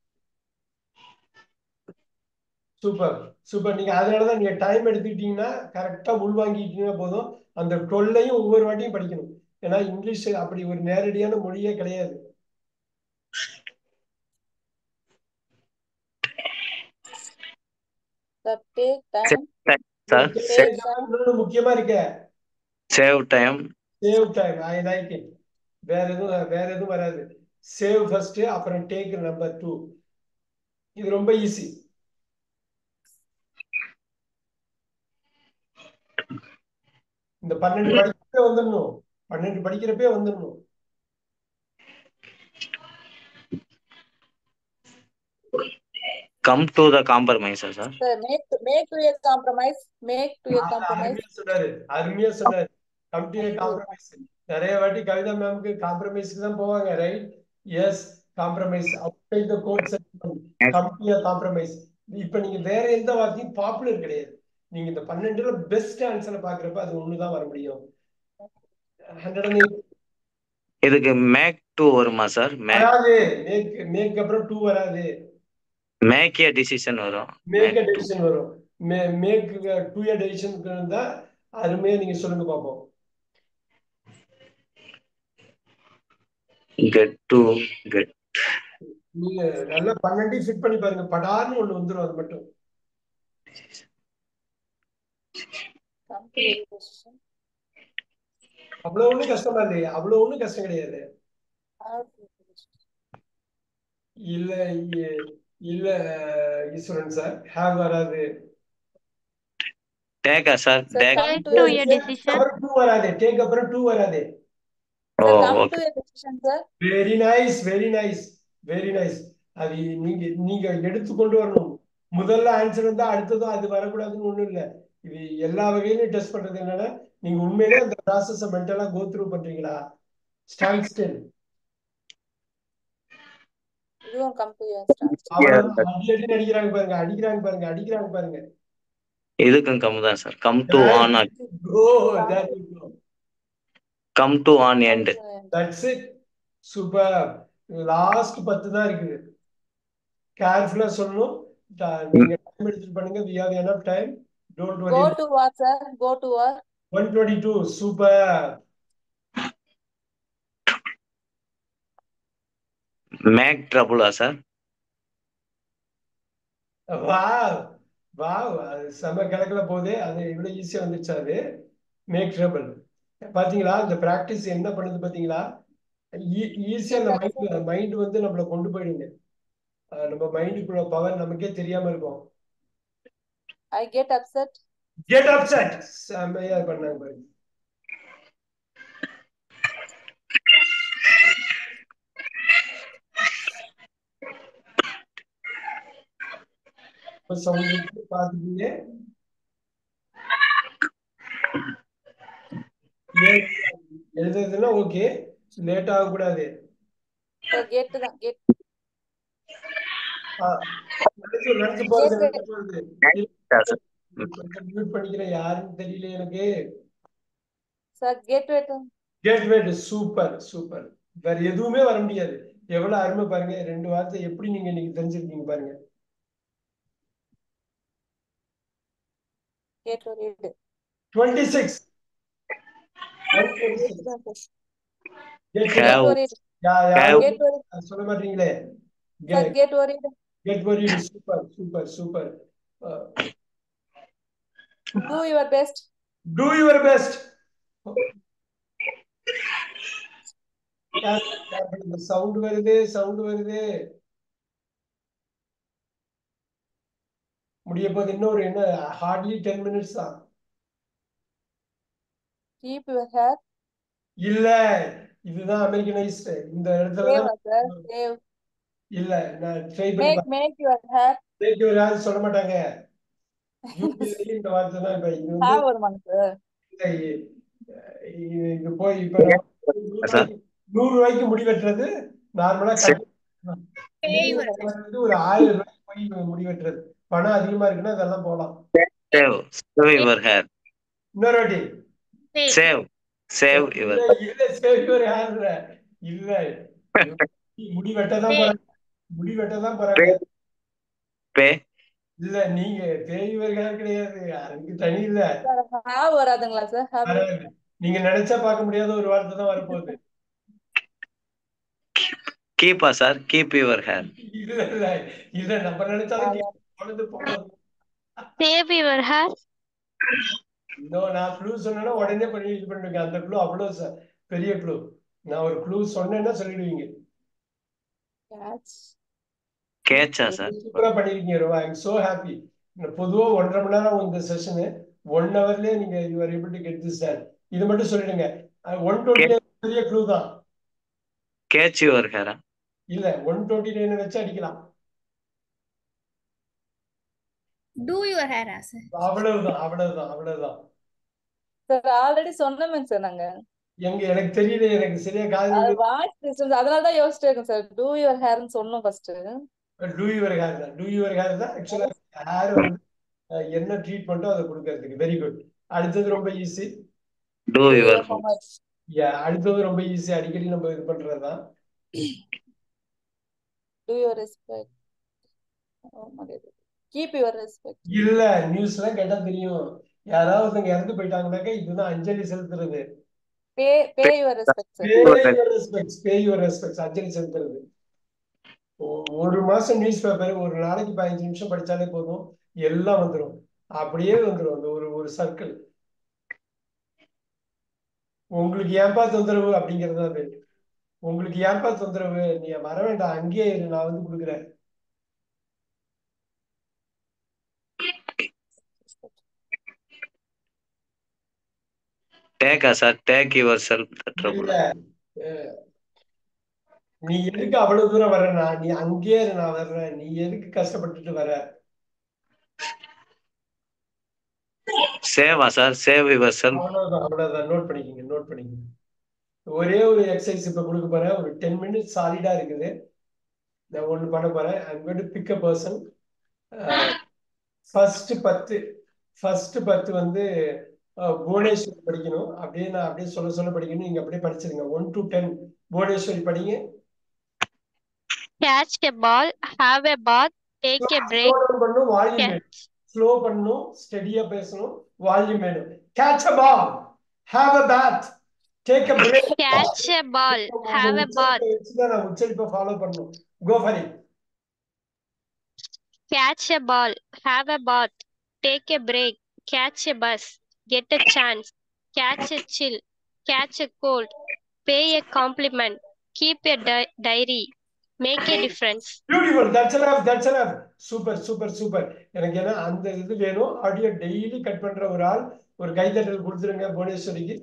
Super super. நீங்க அதனாலதான் நீங்க டைம் எடுத்துக்கிட்டீங்கன்னா கரெக்டா உள்வாங்கிட்டீங்கன்னா போதும். அந்த 12ஐயும் ஒவ்வொரு வாட்டியும் படிக்கணும். ஏன்னா இங்கிலீஷ் அப்படி ஒரு நேரடியான மொழியே கிடையாது. Sir, take time. Sir Take time. இன்னொன்னு முக்கியமா இருக்க, save time save time. I like it. வேற எதுவும் வராது. சேவ் ஃபர்ஸ்ட், அப்புறம் டேக் நம்பர் 2. இது ரொம்ப ஈஸி. இந்த 12 படிக்கிறப்பே வந்துடணும். 12 படிக்கிறப்பே வந்துடணும். Come to the compromise sir. Sir, make to a compromise. Make to a compromise. அருமையா சொன்னாரு. Come to a compromise. நிறைய வாட்டி கவிதா மேம்க்கு காம்ப்ரமைஸ்க்கு தான் போவாங்க, right? Yes, compromise. Outside the code section, come to a compromise. இப்ப நீங்க வேற எந்த வார்த்தையும் பாப்புலர் கிடையாது. நீங்க இந்த 12ல பெஸ்ட் ஆன்சரை பாக்குறப்ப அது ஒண்ணுதான் வர முடியும். 108. இதுக்கு மேக் டு வருமா சார்? வராது. மேக் அப்புறம் 2 வராது. மேக் ஏ டிசிஷன் வரும். மேக் a decision வரும். மேக் டு a decision இருந்தா அருமையா நீங்க சொல்லுங்க பாப்போம். Get to get. நீங்க நல்லா 12 ஃபிட் பண்ணி பாருங்க, படார்னு ஒண்ணு வந்துரும். அது மட்டும் Come to a decision. அவ்வளவு ஒண்ணும் கஷ்டமா இல்லையே, அவ்வளவு ஒண்ணும் கஷ்டம் கிடையாது. இல்ல இல்ல ஈஸ்வரன் சார், ஹேவ் வராது. டேக்கா sir? Sir, take. come to to a your decision. அப்புறம் 2 வராது. டேக் அப்புறம் 2 வராது. Oh Sir, come okay. to a decision, sir. Very nice, very nice, very nice. அது நீங்க நீங்க எடுத்து கொண்டு வரணும். முதல்ல ஆன்சர் வந்தா அடுத்ததும் அது வரக்கூடாதுன்னு ஒண்ணும் இல்ல. இது எல்லா வகையிலும் டெஸ்ட் பண்றது என்னன்னா, நீங்க உண்மையிலே அந்த ப்ராசஸ மென்டலா கோ த்ரூ பண்றீங்களா? Stand still. இதுவும் come to a stand. அவ்வளவுதான். அடி அடிக்கிறாங்க பாருங்க, அடிக்கிறாங்க பாருங்க, அடிக்கிறாங்க பாருங்க. இதுக்கும் கம் தான் sir. Come to an. Go, there you go. Come to an Come end. to an end. That's it. Super. Last 10 தான் இருக்குது. கேர்ஃபுல்லா சொல்லணும். நீங்க டைம் எடுத்துட்டு பண்ணுங்க. we have enough time. Don't worry. Go to war, sir. Go to war. 122. Super. Make ட்ரபுளா sir? Wow wow, செம கணக்குல போகுது. அது இவ்வளவு ஈஸியா வந்துருச்சு. அது மேக் ட்ரபிள். பாத்தீங்களா இந்த பிராக்டிஸ் என்ன பண்ணுது பாத்தீங்களா? ஈஸியா அந்த மைண்ட் வந்து நம்மள கொண்டு போயிடுங்க. நம்ம மைண்டுக்குள்ள பவர் நமக்கே தெரியாம இருக்கும். I get upset. Get upset. செமையா பண்ணாங்க பாருங்க. சவுண்ட் பாத்துட்டீங்க. எழுதுறதுன்னா ஓகே, லேட் ஆகக்கூடாது. Sir, get தான் get. நினைச்சு போறது, நினைச்சு போறது. கொஞ்சம் மியூட் பண்ணிக்கிறேன், யாருன்னு தெரியல எனக்கு. Sir, get weight. Get weight. Super super. வேற எதுவுமே வர முடியாது. எவ்வளவு அருமை பாருங்க. 2 வார்த்தை எப்படி நீங்க இன்னைக்கு தெரிஞ்சிருக்கீங்க பாருங்க. Get worried. 26. Get worried. Get worried. சொல்ல மாட்டீங்களே. Sir, get worried. Get worried. Super super super. Do your best. Do your best. Sound வருது, சவுண்ட் வருது. முடிய போது இன்னொரு என்ன, ஹார்ட்லி 10 minutes தான். Keep your hair. இல்ல, இதுதான் அமெரிக்கனைஸ்ட். இந்த இடத்துல சேவா தான் சார்? சேவ். இல்ல, நான் ட்ரை பண்ணி மேக் யுவர் ஹேர். ஒரு யாரும் சொல்ல மாட்டாங்க. யூஸ்வலி இந்த வார்த்தை தான். இப்ப இது வந்து ஹேர் வருமாங்க சார்? இது போய் இப்ப சார் 100 ரூபாய்க்கு முடி வெட்டுறது நார்மலா Pay your வந்து ஒரு 1000 ரூபாய்க்கு போய் முடி வெட்டுறது. பணம் அதிகமா இருக்குன்னா அதெல்லாம் போலாம். Save your hair. இன்னொரு வாட்டி. pay. சேவ் யுவர் இல்ல சேவ் யுவர் ஹேர் இல்ல. முடி வெட்டதான் போறாங்க. முடி வெட்டதான் போறாங்க. பே. இல்ல, நீங்க பேய் யுவர் ஹேர் கிடையாது. அதுக்கு தனி இல்ல. Hair வராதுங்களா sir? ஹேர் வராது. நீங்க நினைச்சா பார்க்க முடியாத ஒரு வார்த்தை தான் வரப்போகுது. கீப்பா சார்? Keep your hair. இல்ல இல்ல இல்ல, நம்ம நினைச்சாலும் பொழுது போகும். Save your hair. இன்னும் நான் க்ளூ சொன்னேன்னா உடனே பண்ணி இது பண்ணுவீங்க. அந்த க்ளூ அவ்வளவு பெரிய க்ளூ. நான் ஒரு க்ளூ சொன்னேன்னா சொல்லிடுவீங்க. கேட்சா சார்? சூப்பரா பண்ணிருக்கீங்க. ரொம்ப ஐ எம் சோ ஹாப்பி. பொதுவா 1.5 மணி நேரம் இந்த செஷனு 1 ஹவர்லயே நீங்க you are able to get this done. இது மட்டும் சொல்லிடுங்க. 129 பெரிய க்ளூ தான். கேட்ச் யுவர் ஹேரா? இல்ல, 129 வச்சு அடிக்கலாம். Do your hair, sir. அவ்வளவுதான் அவ்வளவுதான் அவ்வளவுதான். சார் ஆல்ரெடி சொன்னோமே சார் நாங்க. எனக்கு தெரியல, எனக்கு சரியா காது. வாய்ஸ் டிஸ்டன்ஸ், அதனால தான் யோசிச்சிட்டு இருக்கேன் சார். டூ யுவர் ஹேர்னு சொன்னோம் ஃபர்ஸ்ட். டூ யுவர் ஹேர் தான். டூ யுவர் ஹேர் தான் ஆக்சுவலா ஹேர் வந்து என்ன ட்ரீட்மெண்ட்டோ அதை கொடுக்கறதுக்கு. Very good. அடுத்தது ரொம்ப ஈஸி. டூ யுவர் அடுத்தது ரொம்ப ஈஸி. அடிக்கடி நம்ம இது பண்றதுதான். Do your respect. Keep your respect. இல்ல, நியூஸ்லாம் கேட்டா தெரியும். யாராவது ஒருத்தங்க இறந்து போயிட்டாங்கன்னாக்கா இதுதான் அஞ்சலி செலுத்துறது. Pay your respect sir. Pay your respects அஞ்சலி செலுத்துறது. ஒரு மாசம் நியூஸ் பேப்பர் ஒரு நாளைக்கு 15 நிமிஷம் படிச்சாலே போதும், எல்லாம் வந்துடும். அப்படியே வந்துடும். அந்த ஒரு சர்க்கிள். உங்களுக்கு ஏன்பா தொந்தரவு அப்படிங்கறது அது. உங்களுக்கு ஏன்பா தொந்தரவு, நீ வர வேண்டாம், அங்கேயே இரு, நான் வந்து கொடுக்குறேன். டேக்கா சார்? Take yourself. நீ எதுக்கு அவ்வளவு தூரம் வர்றனா? நீ அங்கேயே இரு, நான் வர்றேன். நீ எதுக்கு கஷ்டப்பட்டுட்டு வர? சேவா சார்? Save yourself. அவ்வளவுதான் அவ்வளவுதான். நோட் பண்ணிக்கங்க, நோட் பண்ணிக்கங்க. ஒரே ஒரு எக்ஸசைஸ் இப்ப கொடுக்க போறேன். ஒரு 10 மினிட்ஸ் சாலிடா இருக்குது. நான் ஒண்ணு பண்ண போறேன். I'm going to pick a person. First 10 வந்து புவனேஸ்வரி படிக்கணும். அப்படியே நான் அப்படியே சொல்ல படிக்கணும். நீங்க அப்படியே படிச்சிருங்க. 1 to 10 புவனேஸ்வரி படிங்க. Catch a ball. Have a bath. Take a break. பண்ணணும், வால்யூம் வேணும். ஸ்லோ பண்ணணும், ஸ்டெடியா பேசணும், வால்யூம் வேணும். Catch a ball. Have a bath. Take a break. Catch a ball. Have a bath. நான் உச்சரிப்பை ஃபாலோ பண்ணணும். Go for it. Catch a ball. Have a bath. Take a break. Catch a bus. Get a chance. Catch a chill. Catch a cold. Pay a compliment. Keep a diary. Make a difference. Beautiful. That's enough. Super. எனக்கு என்ன அந்த இது வேணும். Audio daily cut பண்ற ஒரு ஆள் ஒரு கைதட்டல் கொடுத்துருங்க புவனேஸ்வரிக்கு.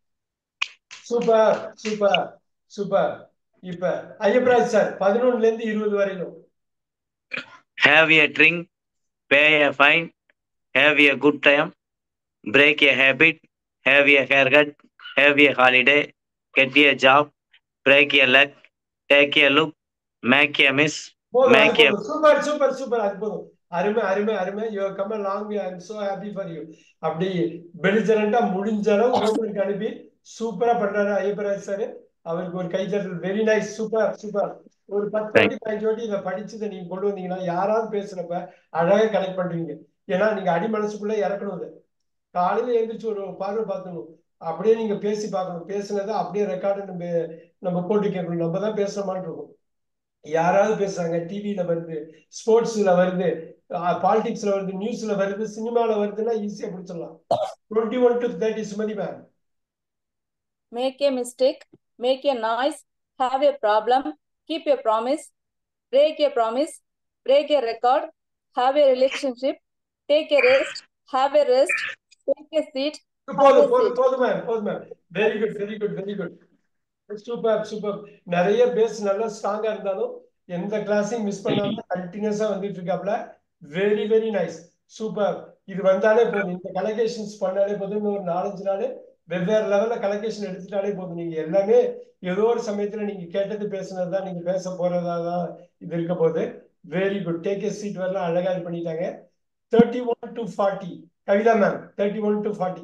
சூப்பர். இப்ப ஐயப்பராஜ் சார் 11ல இருந்து 20 வரையிலும். Have a drink, pay a fine, have a good time, break a habit, have a haircut, have a holiday, get a job, break a leg, take a look, make a miss, make a... super. அது போதும். அருமை. You have come a long way. I am so happy for you. அப்படி பெலிஜரண்டா முடிஞ்ச அளவு homework அனுப்பி சூப்பரா பண்றாரு Ayyapparaj sir. அவருக்கு ஒரு கைதட்டல். Very nice. சூப்பர். ஒரு 10 வாட்டி 15 வாட்டி இதை படிச்சதை நீங்க கொண்டு வந்தீங்கன்னா யாராவது பேசுறப்ப அழகா கனெக்ட் பண்றீங்க. ஏன்னா நீங்க அடி மனசுக்குள்ள இறக்கணும். அது காலையில எழுந்திரிச்சு ஒரு பார்வை பார்த்துக்கணும். அப்படியே நீங்க பேசி பார்க்கணும். பேசுனதை அப்படியே ரெக்கார்டு நம்ம போட்டு கேட்கணும். நம்ம தான் பேசுற மாதிரி இருக்கும். யாராவது பேசுறாங்க, டிவியில வருது, ஸ்போர்ட்ஸ்ல வருது, பாலிடிக்ஸ்ல வருது, நியூஸ்ல வருது, சினிமால வருதுன்னா ஈஸியா பிடிச்சிடலாம். 21 to 30 Sumathi ma'am. Make a mistake, make a noise, have a problem, keep a promise, break a promise, break a record, have a relationship, take a rest, have a rest, take a seat. போதும் ma'am. Very good. Super நிறைய base நல்லா ஸ்ட்ராங்கா இருந்தாலும் எந்த கிளாஸையும் miss பண்ணாம கண்டினியூஸா வந்துட்டு இருக்காப்ல. Very nice, super. இது வந்தாலே போதும், இந்த கலெக்ஷன்ஸ் பண்ணாலே போதும். இன்னும் ஒரு 4-5 நாள் வெவ்வேறு லெவல்ல கலெக்ஷன் எடுத்துட்டாலே போதும். நீங்க எல்லாமே ஏதோ ஒரு சமயத்துல நீங்க கேட்டது பேசுனதுதான் நீங்க பேச போறதா தான் இது இருக்க போகுது. Very good. Take a seat வரலாம், அழகா இது பண்ணிட்டாங்க. 31 to 40 Kavitha ma'am. 31 to 40.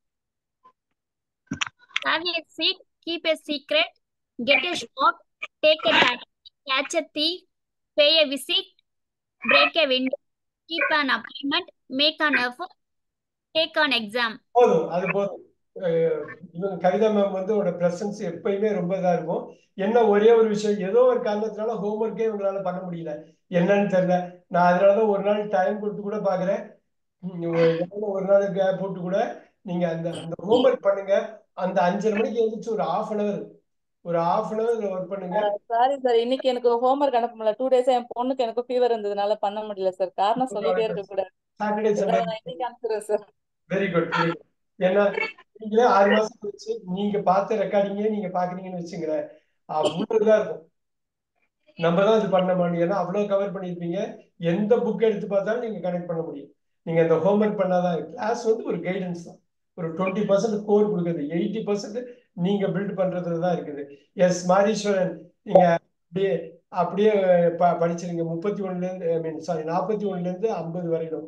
Have a seat, keep a secret, get a shot, take a taxi, catch a thief, pay a visit, break a window, keep an appointment, make an effort, take an exam. போதும், அது போதும். இவங்க Kavitha ma'am வந்து உங்களோட presence எப்பயுமே ரொம்ப இதா இருக்கும். என்ன ஒரே ஒரு விஷயம், ஏதோ ஒரு காரணத்தினால ஹோம்ஒர்க்கே உங்களால பண்ண முடியல, என்னன்னு தெரியல. நான் அதனாலதான் ஒரு நாள் டைம் கொடுத்து கூட பாக்குறேன். ஒரு நாள் கேப் போட்டு கூட நீங்க அந்த அந்த ஹோம்ஒர்க் பண்ணுங்க. அந்த 5:30 மணிக்கு எழுந்திரிச்சு ஒரு ஹாஃப் அன் அவர் ஒர்க் பண்ணுங்க. சாரி சார், இன்னைக்கு எனக்கு ஹோம்ஒர்க் அனுப்ப முடியல. 2 days என் பொண்ணுக்கு எனக்கு ஃபீவர் இருந்ததுனால பண்ண முடியல சார். காரணம் சொல்லிட்டே இருக்க கூடாது. Saturday Sunday. நான் இன்னைக்கு அனுப்புறேன் சார். Very good. ஏன்னா நீங்களே 6 மாசம் கழிச்சு நீங்க பார்த்த ரெக்கார்டிங்கே நீங்க பாக்குறீங்கன்னு வச்சுங்களேன், அவ்வளவு இதா இருக்கும். நம்ம தான் இது பண்ண மாட்டோம், ஏன்னா அவ்வளவு கவர் பண்ணிருப்பீங்க. எந்த புக் எடுத்து பார்த்தாலும் நீங்க கனெக்ட் பண்ண முடியும். நீங்க அந்த ஹோம்ஒர்க் பண்ணாதான். கிளாஸ் வந்து ஒரு கைடன்ஸ் தான். ஒரு 20% கோர் கொடுக்குது, 80% நீங்க பில்ட் பண்றதுல தான் இருக்குது. எஸ் மாரீஸ்வரன், நீங்க அப்படியே படிச்சிருங்க. 31ல இருந்து 41ல இருந்து 50 வரையிலும்.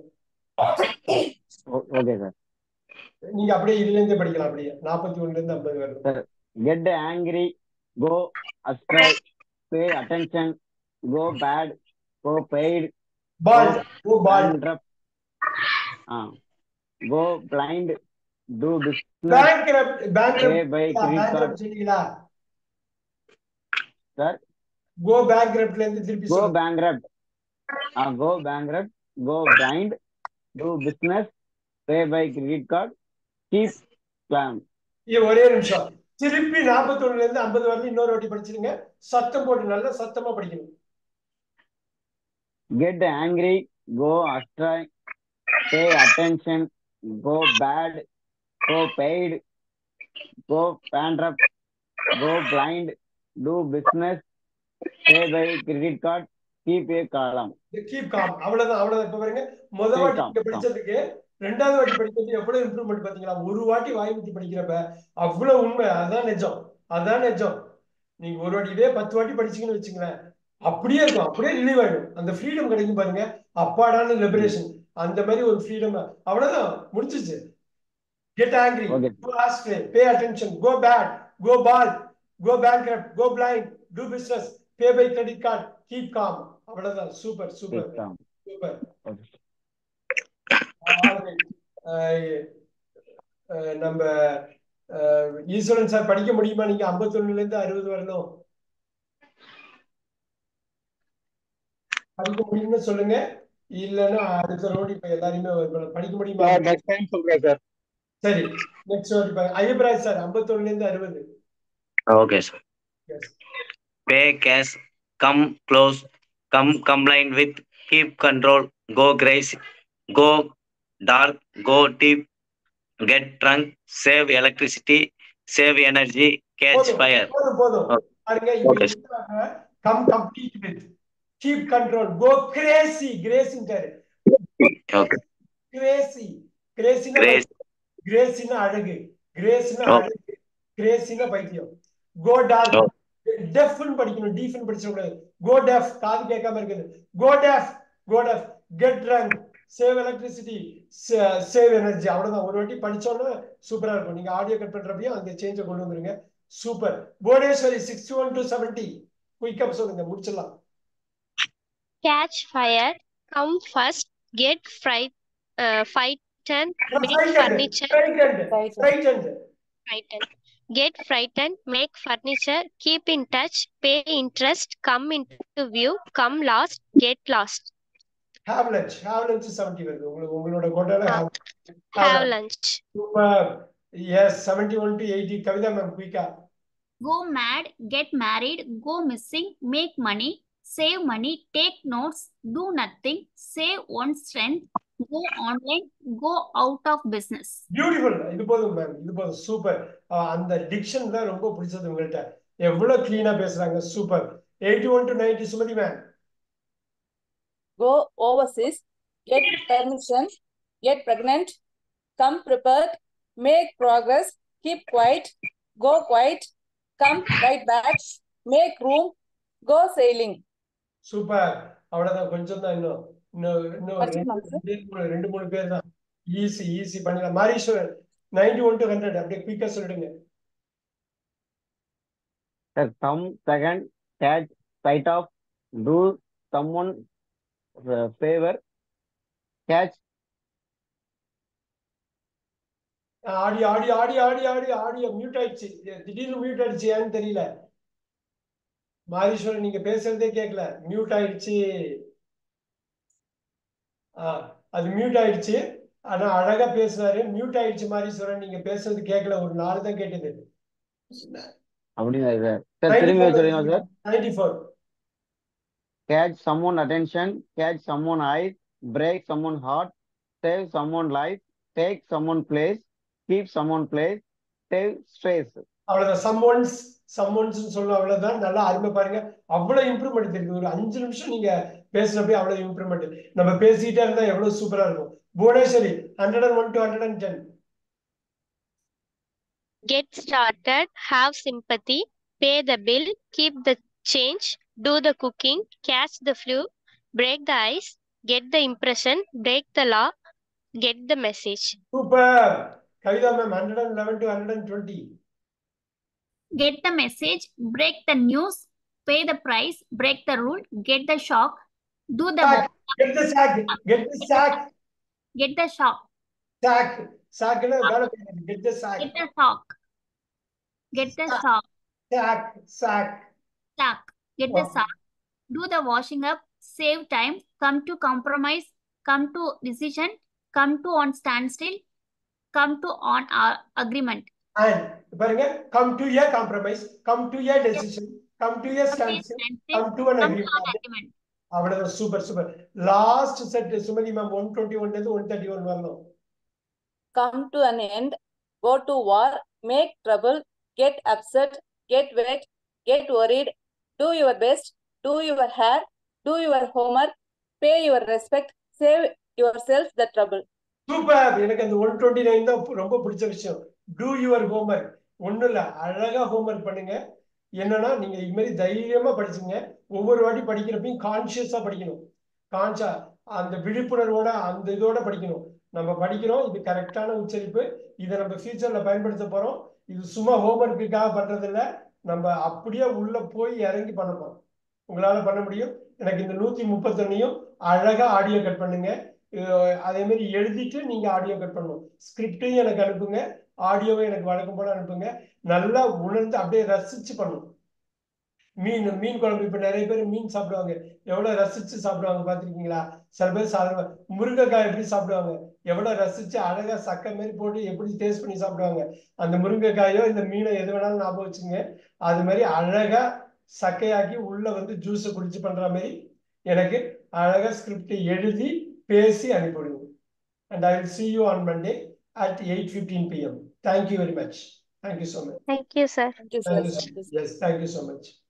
Okay sir. நீங்க அப்படியே இதுல இருந்து படிக்கலாம். அப்படியே 41ல இருந்து 50 வரையிலும். Sir, get angry, go astray, pay attention, go bad, go paid, bald, go bald, bankrupt, go blind, do business, bankrupt, pay by credit card. சொன்னீங்களா சார்? go bankrupt ல இருந்து திருப்பி go சொல்லுங்க. bankrupt, go bankrupt, go blind, do business, pay by credit card, keep plan. ஒரே நிமிஷம், திருப்பி 41ல இருந்து 50 வரைக்கும் இன்னொரு வாட்டி படிச்சிருங்க. சத்தம் போட்டு நல்லா சத்தமா படிக்கணும். Get angry, go astray, pay attention, go bad, go paid, go bankrupt, go blind, do business, pay by credit card, keep a calm. keep calm. அவ்வளவுதான். இப்ப பாருங்க, முதல் வாட்டி நீங்க படிச்சதுக்கு ரெண்டாவது வாட்டி படிக்கிறது எவ்வளவு இம்ப்ரூவ்மெண்ட் பாத்தீங்களா? ஒரு வாட்டி வாய் விட்டு படிக்கிறப்ப அவ்வளவு உண்மை. அதான் நிஜம். நீங்க ஒரு வாட்டி இதே 10 வாட்டி படிச்சீங்கன்னு வச்சுங்களேன், அப்படியே இருக்கும், அப்படியே ரிலீவ் ஆயிடும். அந்த ஃப்ரீடம் கிடைக்கும் பாருங்க, அப்பாடான லிபரேஷன். அந்த மாதிரி ஒரு ஃப்ரீடம். அவ்வளவுதான், முடிஞ்சிச்சு. Get angry, go astray, pay attention, go bad, go bald, go bankrupt, go blind, do business, pay by credit card, keep calm. அவ்வளவுதான். சூப்பர். நம்ம ஈஸ்வரன் சார் படிக்க முடியுமா? நீங்க 51ல இருந்து 60 வரணும். படிக்க முடியும்னு சொல்லுங்க, இல்லன்னா அடுத்த ரோடு இப்ப எல்லாருமே படிக்க முடியுமா? நெக்ஸ்ட் டைம் சொல்றேன் சார். சரி, நெக்ஸ்ட் ரோடு பாருங்க. ஐயப்பராஜ் சார் 51ல இருந்து 60. Okay sir. Pay cash, come close, come complaint with, keep control, go crazy, go dark, go deep, get drunk, save electricity, save energy, catch fire. போதும். பாருங்க, இங்க come complete with, keep control, go crazy. கிரேசின்றாரு. Okay. கிரேசினா அழகு, கிரேசினா பைத்தியம். go dark, டெஃப்னு படிக்கணும், டீஃப்னு படிச்ச கூடாது. go deaf, காது கேட்காம இருக்குது. go deaf, get drunk, save electricity, save energy. அவ்வளவுதான். ஒரு வாட்டி படிச்சோன்னா சூப்பரா இருக்கும். நீங்க ஆடியோ கட் பண்றப்பையும் அந்த சேஞ்ச கொண்டு வந்துருங்க. சூப்பர். புவனேஸ்வரி 61 to 70 குயிக்கா சொல்லுங்க, முடிச்சிடலாம். Catch fire, come first, get frightened, make furniture. Get frightened, make furniture, keep in touch, pay interest, come into view, come last, get lost. Have lunch 70 வருது. உங்களோட கோட்டால have lunch. சூப்பர். எஸ், 71 to 80 கவிதா மேம் குயிக்கா. Go mad, get married, go missing, make money, save money, take notes, do nothing, save one's strength, go online, go out of business. Beautiful. இது போதும் ma'am, இது போதும். Super. அந்த diction தான் ரொம்ப பிடிச்சது உங்கள்கிட்ட. எவ்வளவு கிளீனா பேசுறாங்க. Super. 81 to 90 Sumathi ma'am. Go overseas, get permission, get pregnant, come prepared, make progress, keep quiet, go quiet, come right back, make room, go sailing. Super. அவ்வளவுதான், கொஞ்சம் தான் இன்னும் இன்னும் படிச்சுக்கலாம் sir. ரெண்டு மூணு பேர் தான். ஈஸி பண்ணலாம். மாரீஸ்வரன் 91 to 100 அப்படியே குயிக்கா சொல்லிடுங்க. Sir, come second, catch sight of, do someone favor, catch. Audio mute ஆயிடுச்சு. திடீர்னு மியூட் ஆயிடுச்சு, ஏன்னு தெரியல. மாரீஸ்வரன் நீங்க பேசுறதே கேட்கல, மியூட் ஆயிடுச்சு. அது மியூட் ஆயிடுச்சு. ஆனா அழகா பேசுறாரு. மியூட் ஆயிடுச்சு மாரீஸ்வரன், நீங்க பேசுறது கேட்கல. ஒரு 4 தான் கேட்டது. அப்படிங்களா சார்? சார் திரும்பி சொல்லுங்க sir. 94. Catch someone attention, catch someone eyes, break someone heart, save someone life, take someone place, keep someone place, save stress. அவ்வளவுதான். சம்மோன்ஸ் சொல்ல அவ்வளவுதான். நல்லா அருமை பாருங்க. அவ்வளவு இம்ப்ரூவ்மெண்ட் இருக்கு. ஒரு 5 நிமிஷம் நீங்க பேசுறப்ப அவ்வளவு இம்ப்ரூவ்மெண்ட். நம்ம பேசிக்கிட்டே இருந்தா எவ்வளவு சூப்பரா இருக்கும். Bhuvaneswari 101 to 110. Get started, have sympathy, pay the bill, keep the change, do the cooking, catch the flu, break the ice, get the impression, break the law, get the message. Super. Kavitha ma'am 111 to 120. Get the message, break the news, pay the price, break the rule, get the shock, do the Sack. Get the sack. get the shock, சாக்னா வேலை பண்ணுங்க. Get the sack. get the shock, get the shock, sack. get the shock, do the washing up, save time, come to compromise, come to decision, come to on standstill, come to on agreement. And பாருங்க, come to a compromise, come to a decision, come to a standstill, come to an agreement. அவ்வளவுதான். Super. Last set Sumathi ma'am 121 ல இருந்து 131 வரணும். Come to an end, go to war, make trouble, get upset, get wet, get worried, do your best, do your hair, do your homework, pay your respect, save yourself the trouble. Super. எனக்கு அந்த 129 தான் ரொம்ப பிடிச்ச விஷயம். Do your homework. ஒண்ணும் இல்ல, அழகா homework பண்ணுங்க. என்னன்னா நீங்க இது மாதிரி தைரியமா படிச்சுங்க. ஒவ்வொரு வாட்டி படிக்கிறப்பையும் கான்சியஸா படிக்கணும். அந்த விழிப்புணர்வோட அந்த இதோட படிக்கணும். நம்ம படிக்கிறோம், இது கரெக்டான உச்சரிப்பு, இதை நம்ம ஃபியூச்சர்ல பயன்படுத்த போறோம். இது சும்மா ஹோம்ஒர்க்குக்காக பண்றது இல்ல, நம்ம அப்படியே உள்ள போய் இறங்கி பண்ண போறோம். உங்களால பண்ண முடியும். எனக்கு இந்த 131யும் அழகா ஆடியோ கட் பண்ணுங்க. அதே மாதிரி எழுதிட்டு நீங்க ஆடியோ கட் பண்ணணும். ஸ்கிரிப்டையும் எனக்கு அனுப்புங்க, ஆடியோவை எனக்கு வழக்கம் போல அனுப்புங்க. நல்லா உணர்ந்து அப்படியே ரசிச்சு பண்ணணும். மீன் குழம்பு, இப்ப நிறைய பேர் மீன் சாப்பிடுவாங்க, எவ்வளவு ரசிச்சு சாப்பிடுவாங்க பாத்திருக்கீங்களா? சில பேர் சாப்பிடுவாங்க. முருங்கைக்காய் எப்படி சாப்பிடுவாங்க, எவ்வளவு ரசிச்சு அழகா சக்கை மாதிரி போட்டு எப்படி டேஸ்ட் பண்ணி சாப்பிடுவாங்க. அந்த முருங்கைக்காயோ இந்த மீனை எது வேணாலும் ஞாபகம் வச்சுங்க. அது மாதிரி அழகா சக்கையாக்கி உள்ள வந்து ஜூஸை குடிச்சு பண்ற மாதிரி எனக்கு அழகா ஸ்கிரிப்டை எழுதி பேசி அனுப்பிவிடுங்க. And I will see you on Monday at 8:15 p.m. Thank you very much. Thank you so much. Thank you, sir. Thank you, sir. Yes, thank you so much.